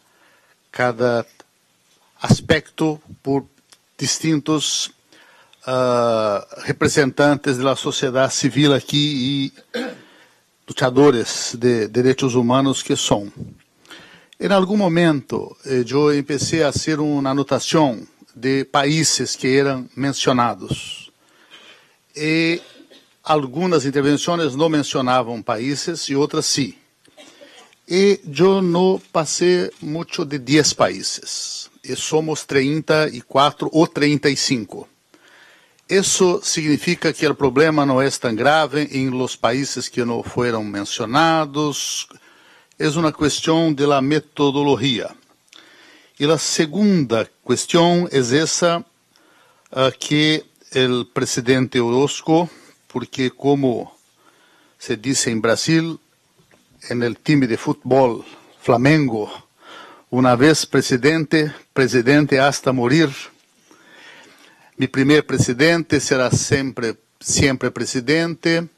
aspecto por distintos representantes de la sociedad civil aquí y luchadores de derechos humanos que son. En algún momento yo empecé a hacer una anotación de países que eran mencionados. Y algunas intervenciones no mencionaban países y otras sí. Y yo no pasé mucho de 10 países. Y somos 34 o 35. Eso significa que el problema no es tan grave en los países que no fueron mencionados. Es una cuestión de la metodología. Y la segunda cuestión es esa que el presidente Orozco, porque como se dice en Brasil, en el time de fútbol Flamengo, una vez presidente, presidente hasta morir. Mi primer presidente será siempre presidente.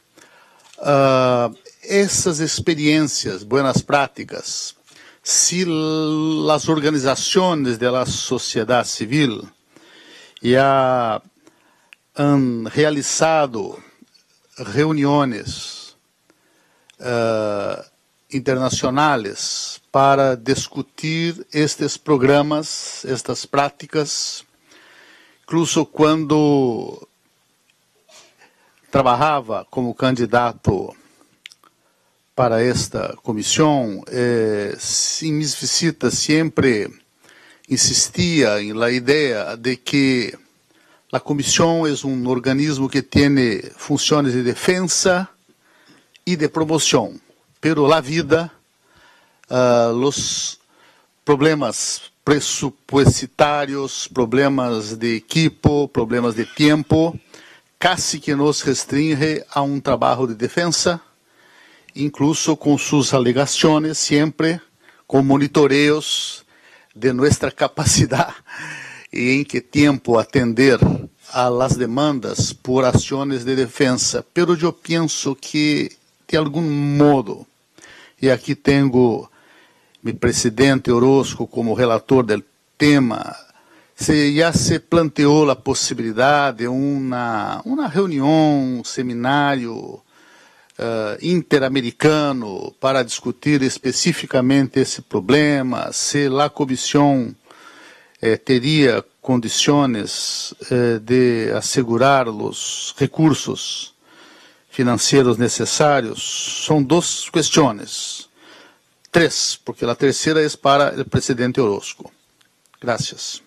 Esas experiencias, buenas prácticas, si las organizaciones de la sociedad civil ya han realizado reuniones internacionales para discutir estos programas, estas prácticas, incluso cuando trabajaba como candidato para esta comisión, en mis visitas siempre insistía en la idea de que la comisión es un organismo que tiene funciones de defensa y de promoción, pero la vida, los problemas presupuestarios, problemas de equipo, problemas de tiempo, casi que nos restringe a un trabajo de defensa, incluso con sus alegaciones, siempre con monitoreos de nuestra capacidad y en qué tiempo atender a las demandas por acciones de defensa. Pero yo pienso que, de algún modo, y aquí tengo mi presidente Orozco como relator del tema, ya se planteó la posibilidad de una reunión, un seminario interamericano para discutir especificamente esse problema, se a comissão teria condições de assegurar os recursos financeiros necessários. São duas questões. Três, porque a terceira é para o presidente Orozco. Gracias.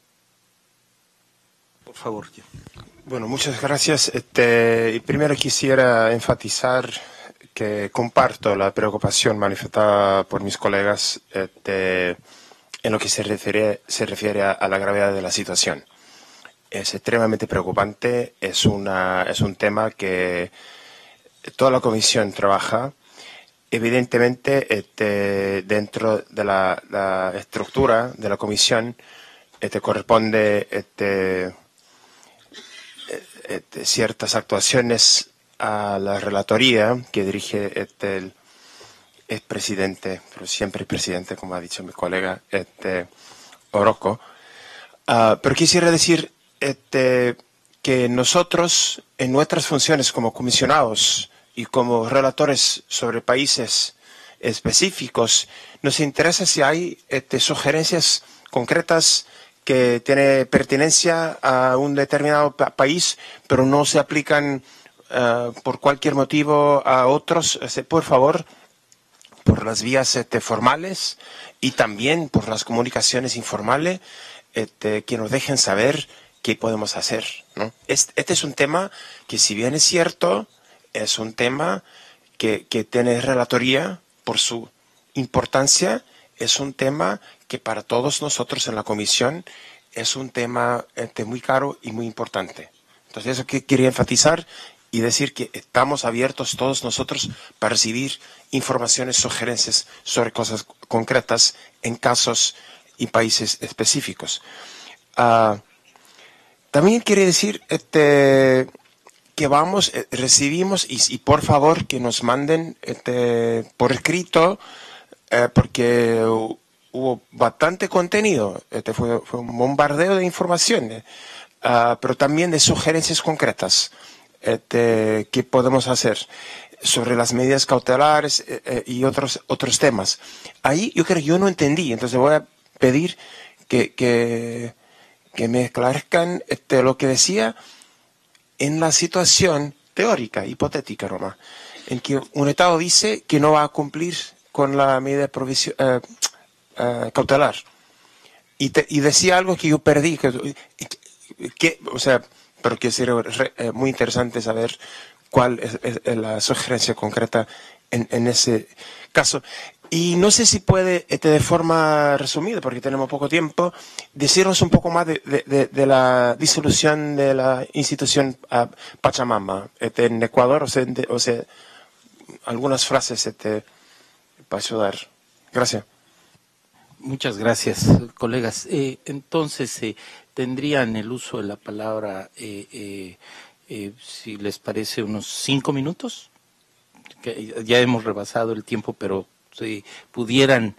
Por favor. Bueno, muchas gracias. Primero quisiera enfatizar que comparto la preocupación manifestada por mis colegas en lo que se refiere a la gravedad de la situación. Es extremadamente preocupante, es un tema que toda la comisión trabaja. Evidentemente, dentro de la estructura de la comisión, corresponde ciertas actuaciones a la relatoría que dirige el expresidente, pero siempre presidente, como ha dicho mi colega Orozco. Pero quisiera decir que nosotros, en nuestras funciones como comisionados y como relatores sobre países específicos, nos interesa si hay sugerencias concretas que tienen pertinencia a un determinado país, pero no se aplican por cualquier motivo a otros. Por favor, por las vías formales y también por las comunicaciones informales, que nos dejen saber qué podemos hacer, ¿no? Este es un tema que, si bien es cierto, es un tema que tiene relatoría por su importancia, es un tema que para todos nosotros en la comisión es un tema muy caro y muy importante. Entonces, eso que quería enfatizar y decir que estamos abiertos todos nosotros para recibir informaciones, sugerencias sobre cosas concretas en casos y países específicos. También quiere decir que recibimos y por favor que nos manden por escrito, porque hubo bastante contenido, fue un bombardeo de información, pero también de sugerencias concretas que podemos hacer sobre las medidas cautelares y otros temas. Ahí yo no entendí, entonces voy a pedir que me esclarezcan lo que decía en la situación teórica, hipotética, Roma, en que un Estado dice que no va a cumplir con la medida cautelar. Y decía algo que yo perdí, pero que sería muy interesante saber cuál es la sugerencia concreta en ese caso. Y no sé si puede, de forma resumida, porque tenemos poco tiempo, decirnos un poco más de la disolución de la institución Pachamama en Ecuador, o sea, algunas frases para ayudar. Gracias. Muchas gracias, colegas. Entonces, tendrían el uso de la palabra, si les parece, unos 5 minutos. Que ya hemos rebasado el tiempo, pero si pudieran,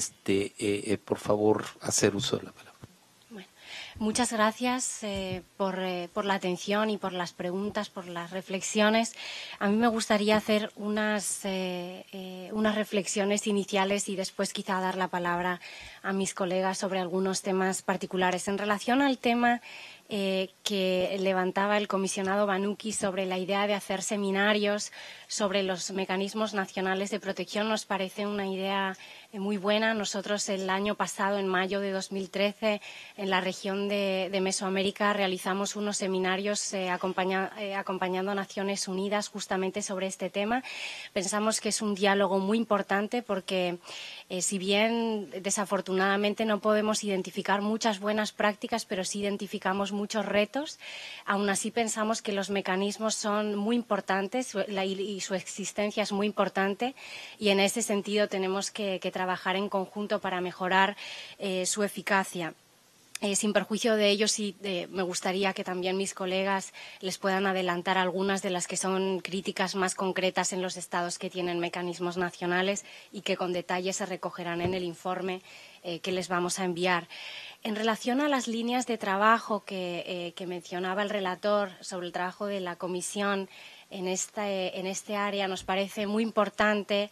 por favor, hacer uso de la palabra. Bueno, muchas gracias por la atención y por las preguntas, por las reflexiones. A mí me gustaría hacer unas reflexiones iniciales y después quizá dar la palabra a mis colegas sobre algunos temas particulares. En relación al tema que levantaba el comisionado Banuki sobre la idea de hacer seminarios sobre los mecanismos nacionales de protección, nos parece una idea muy buena. Nosotros el año pasado, en mayo de 2013, en la región de Mesoamérica realizamos unos seminarios acompañando a Naciones Unidas justamente sobre este tema. Pensamos que es un diálogo muy importante porque si bien desafortunadamente no podemos identificar muchas buenas prácticas, pero sí identificamos muchos retos, aún así pensamos que los mecanismos son muy importantes y su existencia es muy importante, y en ese sentido tenemos que trabajar en conjunto para mejorar su eficacia. Sin perjuicio de ello, sí me gustaría que también mis colegas les puedan adelantar algunas de las que son críticas más concretas en los estados que tienen mecanismos nacionales y que con detalle se recogerán en el informe que les vamos a enviar. En relación a las líneas de trabajo que mencionaba el relator sobre el trabajo de la Comisión en este área, nos parece muy importante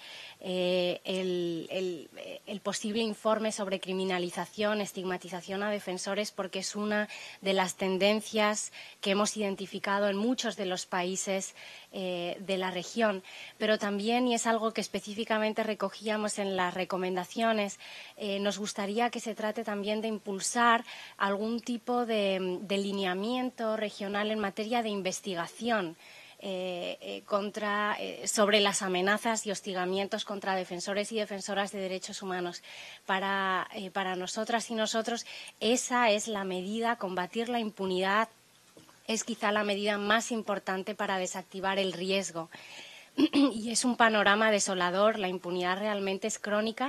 el posible informe sobre criminalización, estigmatización a defensores, porque es una de las tendencias que hemos identificado en muchos de los países de la región. Pero también, y es algo que específicamente recogíamos en las recomendaciones, nos gustaría que se trate también de impulsar algún tipo de lineamiento regional en materia de investigación sobre las amenazas y hostigamientos contra defensores y defensoras de derechos humanos. Para nosotras y nosotros, esa es la medida, combatir la impunidad es quizá la medida más importante para desactivar el riesgo. Y es un panorama desolador, la impunidad realmente es crónica.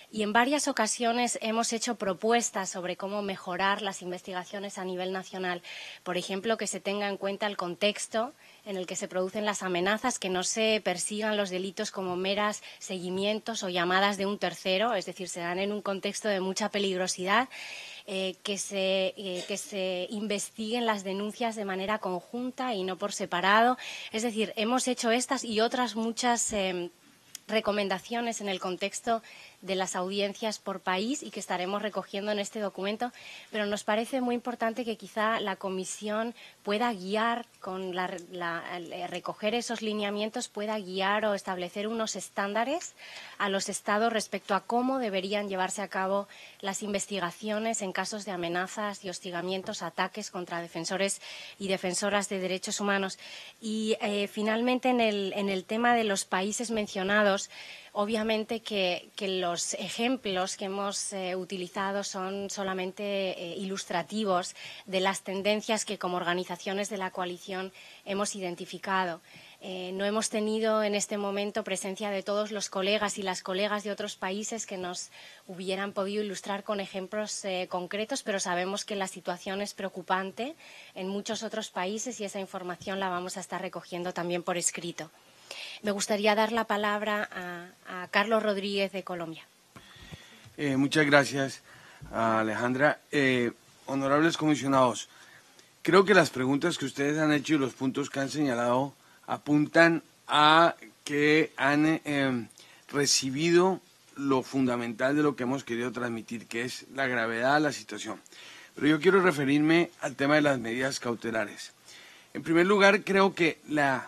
y en varias ocasiones hemos hecho propuestas sobre cómo mejorar las investigaciones a nivel nacional. Por ejemplo, que se tenga en cuenta el contexto en el que se producen las amenazas, que no se persigan los delitos como meras seguimientos o llamadas de un tercero, es decir, se dan en un contexto de mucha peligrosidad, que se investiguen las denuncias de manera conjunta y no por separado. Es decir, hemos hecho estas y otras muchas recomendaciones en el contexto de las audiencias por país y que estaremos recogiendo en este documento, pero nos parece muy importante que quizá la Comisión pueda guiar, recoger esos lineamientos, pueda guiar o establecer unos estándares a los Estados respecto a cómo deberían llevarse a cabo las investigaciones en casos de amenazas y hostigamientos, ataques contra defensores y defensoras de derechos humanos. Y finalmente, en el tema de los países mencionados, obviamente que los ejemplos que hemos utilizado son solamente ilustrativos de las tendencias que como organizaciones de la coalición hemos identificado. No hemos tenido en este momento presencia de todos los colegas y las colegas de otros países que nos hubieran podido ilustrar con ejemplos concretos, pero sabemos que la situación es preocupante en muchos otros países y esa información la vamos a estar recogiendo también por escrito. Me gustaría dar la palabra a Carlos Rodríguez de Colombia. Muchas gracias, Alejandra. Honorables comisionados, creo que las preguntas que ustedes han hecho y los puntos que han señalado apuntan a que han recibido lo fundamental de lo que hemos querido transmitir, que es la gravedad de la situación. Pero yo quiero referirme al tema de las medidas cautelares. En primer lugar, creo que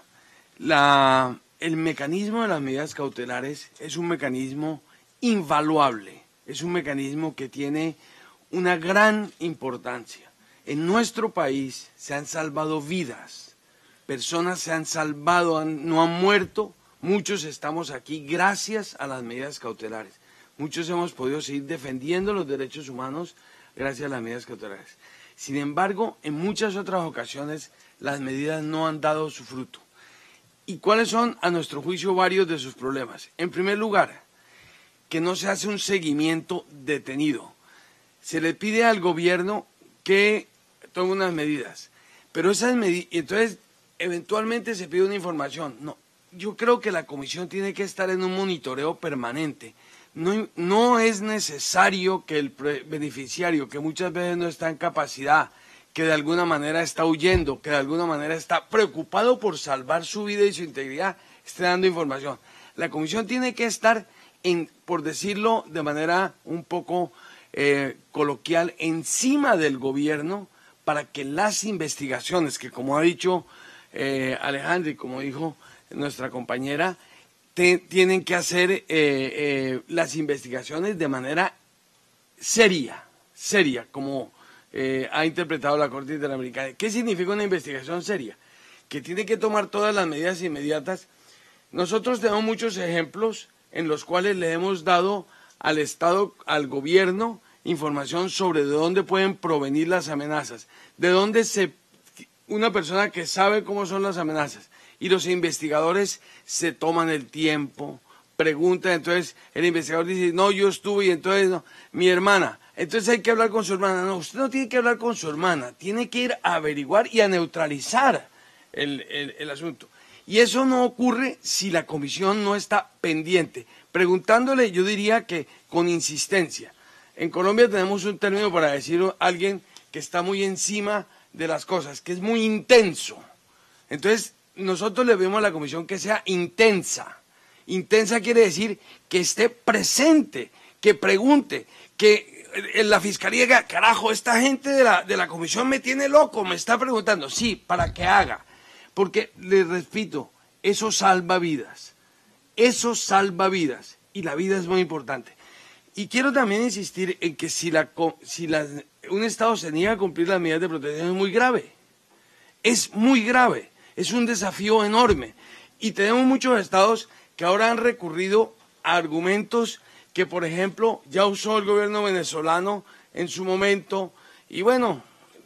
el mecanismo de las medidas cautelares es un mecanismo invaluable, es un mecanismo que tiene una gran importancia. En nuestro país se han salvado vidas, personas se han salvado, no han muerto, muchos estamos aquí gracias a las medidas cautelares. Muchos hemos podido seguir defendiendo los derechos humanos gracias a las medidas cautelares. Sin embargo, en muchas otras ocasiones las medidas no han dado su fruto. ¿Y cuáles son, a nuestro juicio, varios de sus problemas? En primer lugar, que no se hace un seguimiento detenido. Se le pide al gobierno que tome unas medidas, pero esas medidas, entonces eventualmente se pide una información. No, yo creo que la Comisión tiene que estar en un monitoreo permanente. No es necesario que el beneficiario, que muchas veces no está en capacidad, que de alguna manera está huyendo, que de alguna manera está preocupado por salvar su vida y su integridad, esté dando información. La Comisión tiene que estar, por decirlo de manera un poco coloquial, encima del gobierno para que las investigaciones, que como ha dicho Alejandra y como dijo nuestra compañera, tienen que hacer las investigaciones de manera seria, como ha interpretado la Corte Interamericana. ¿Qué significa una investigación seria? Que tiene que tomar todas las medidas inmediatas. Nosotros tenemos muchos ejemplos en los cuales le hemos dado al Estado, al gobierno, información sobre de dónde pueden provenir las amenazas, de dónde una persona que sabe cómo son las amenazas, y los investigadores se toman el tiempo, preguntan, entonces el investigador dice, no, yo estuve, y entonces no, mi hermana. Entonces hay que hablar con su hermana. No, usted no tiene que hablar con su hermana, tiene que ir a averiguar y a neutralizar el asunto. Y eso no ocurre si la Comisión no está pendiente. Preguntándole, yo diría que con insistencia. En Colombia tenemos un término para decir a alguien que está muy encima de las cosas, que es muy intenso. Entonces, nosotros le pedimos a la Comisión que sea intensa. Intensa quiere decir que esté presente, que pregunte, que en la Fiscalía diga, carajo, esta gente de la Comisión me tiene loco, me está preguntando. Sí, para que haga. Porque, les repito, eso salva vidas. Eso salva vidas. Y la vida es muy importante. Y quiero también insistir en que si un Estado se niega a cumplir las medidas de protección es muy grave. Es muy grave. Es un desafío enorme. Y tenemos muchos Estados que ahora han recurrido a argumentos que, por ejemplo, ya usó el gobierno venezolano en su momento. Y bueno,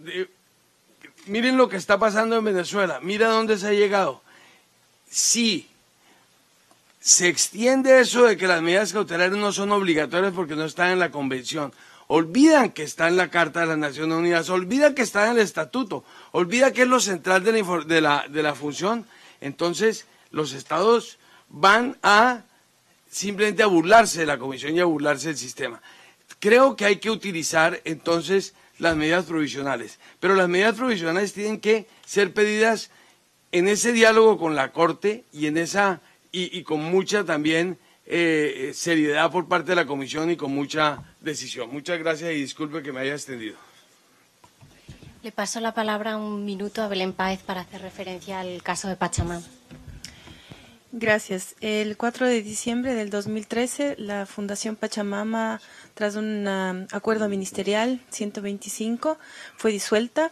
miren lo que está pasando en Venezuela. Mira dónde se ha llegado. Si se extiende eso de que las medidas cautelares no son obligatorias porque no están en la convención. Olvidan que está en la Carta de las Naciones Unidas, olvidan que está en el Estatuto, olvidan que es lo central de la función. Entonces, los estados van a simplemente a burlarse de la Comisión y a burlarse del sistema. Creo que hay que utilizar entonces las medidas provisionales, pero las medidas provisionales tienen que ser pedidas en ese diálogo con la Corte y en esa y con mucha también seriedad por parte de la Comisión y con mucha decisión. Muchas gracias y disculpe que me haya extendido. Le paso la palabra un minuto a Belén Páez para hacer referencia al caso de Pachamama. Gracias. El 4 de diciembre del 2013, la Fundación Pachamama, tras un acuerdo ministerial 125, fue disuelta.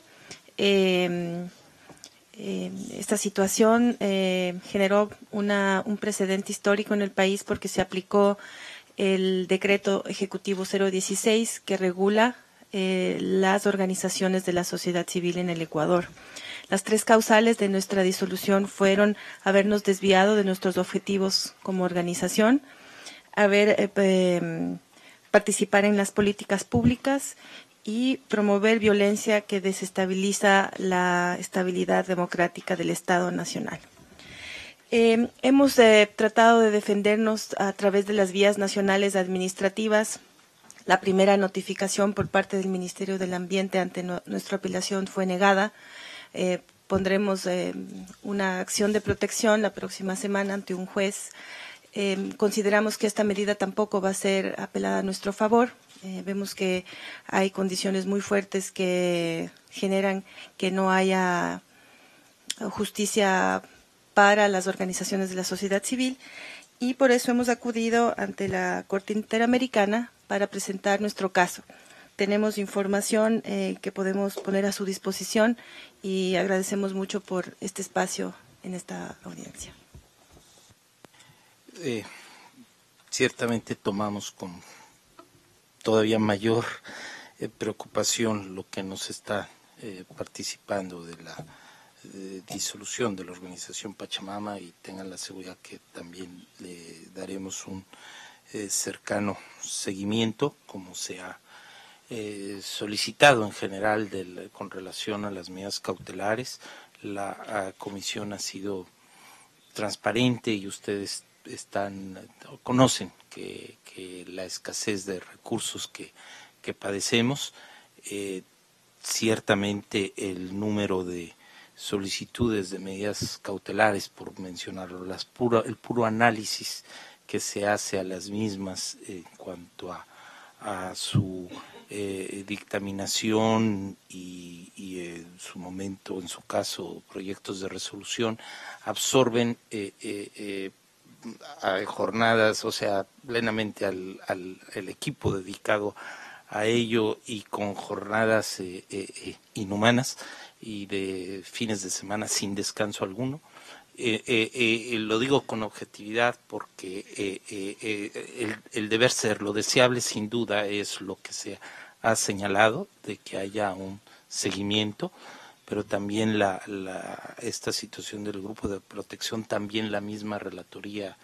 Esta situación generó un precedente histórico en el país porque se aplicó el decreto ejecutivo 016 que regula las organizaciones de la sociedad civil en el Ecuador. Las tres causales de nuestra disolución fueron habernos desviado de nuestros objetivos como organización, participar en las políticas públicas y promover violencia que desestabiliza la estabilidad democrática del Estado Nacional. Hemos tratado de defendernos a través de las vías nacionales administrativas. La primera notificación por parte del Ministerio del Ambiente ante nuestra apelación fue negada. Pondremos una acción de protección la próxima semana ante un juez. Consideramos que esta medida tampoco va a ser apelada a nuestro favor. Vemos que hay condiciones muy fuertes que generan que no haya justicia para las organizaciones de la sociedad civil y por eso hemos acudido ante la Corte Interamericana para presentar nuestro caso. Tenemos información que podemos poner a su disposición y agradecemos mucho por este espacio en esta audiencia. Ciertamente tomamos con todavía mayor preocupación lo que nos está participando de la disolución de la organización Pachamama y tengan la seguridad que también le daremos un cercano seguimiento como se ha solicitado en general con relación a las medidas cautelares. La comisión ha sido transparente y ustedes conocen que la escasez de recursos que padecemos, ciertamente el número de solicitudes de medidas cautelares, por mencionarlo, el puro análisis que se hace a las mismas en cuanto a su dictaminación y en su momento, en su caso, proyectos de resolución, absorben a jornadas, o sea, plenamente el equipo dedicado a ello y con jornadas inhumanas y de fines de semana sin descanso alguno. Lo digo con objetividad porque el deber ser, lo deseable sin duda es lo que se ha señalado, de que haya un seguimiento, pero también esta situación del grupo de protección, también la misma relatoría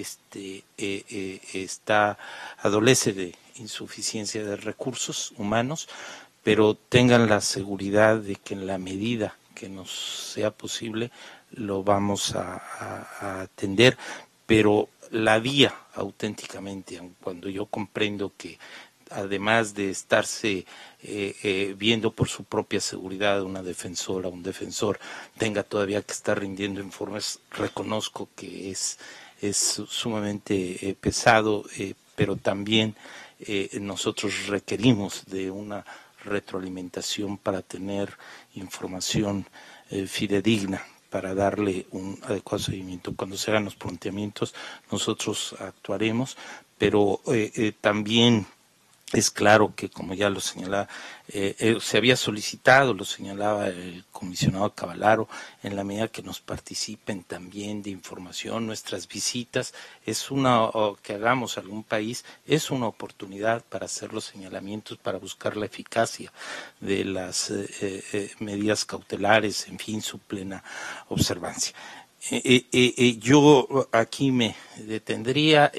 adolece de insuficiencia de recursos humanos, pero tengan la seguridad de que en la medida que nos sea posible lo vamos a atender, pero la vía auténticamente, cuando yo comprendo que además de estarse viendo por su propia seguridad una defensora, un defensor, tenga todavía que estar rindiendo informes, reconozco que es sumamente pesado, pero también nosotros requerimos de una retroalimentación para tener información fidedigna, para darle un adecuado seguimiento. Cuando se hagan los planteamientos, nosotros actuaremos, pero también es claro que, como ya lo señalaba, se había solicitado, lo señalaba el comisionado Cavallaro, en la medida que nos participen también de información, nuestras visitas, que hagamos a algún país, es una oportunidad para hacer los señalamientos, para buscar la eficacia de las medidas cautelares, en fin, su plena observancia. Yo aquí me detendría,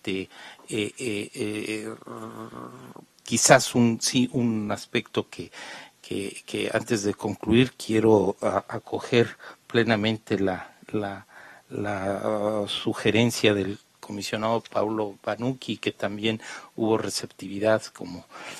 quizás un aspecto que antes de concluir quiero acoger plenamente la sugerencia del comisionado Paulo Banucchi, que también hubo receptividad, como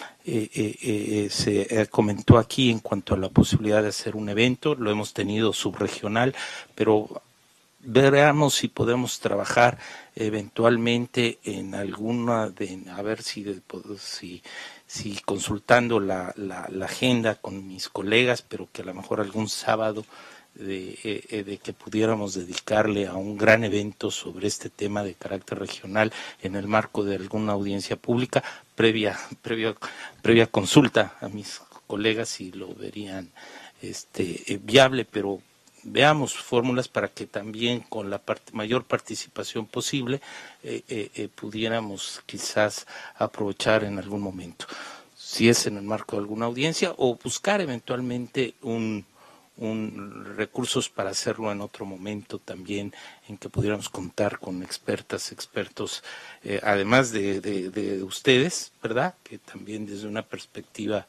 se comentó aquí, en cuanto a la posibilidad de hacer un evento. Lo hemos tenido subregional, pero veamos si podemos trabajar eventualmente en alguna a ver si consultando la agenda con mis colegas, pero que a lo mejor algún sábado de que pudiéramos dedicarle a un gran evento sobre este tema de carácter regional en el marco de alguna audiencia pública, previa consulta a mis colegas si lo verían viable, pero veamos fórmulas para que también con la mayor participación posible pudiéramos quizás aprovechar en algún momento, si es en el marco de alguna audiencia, o buscar eventualmente recursos para hacerlo en otro momento también, en que pudiéramos contar con expertos, además de ustedes, ¿verdad? Que también desde una perspectiva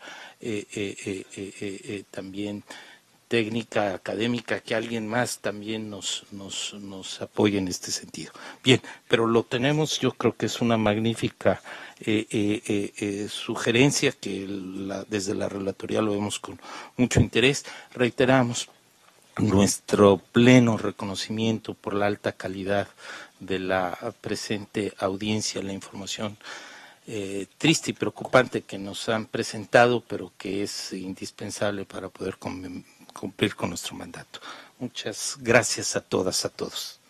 también técnica, académica, que alguien más también nos apoye en este sentido. Bien, pero lo tenemos, yo creo que es una magnífica sugerencia que desde la relatoría lo vemos con mucho interés. Reiteramos nuestro pleno reconocimiento por la alta calidad de la presente audiencia, la información triste y preocupante que nos han presentado, pero que es indispensable para poder cumplir con nuestro mandato. Muchas gracias a todas, a todos.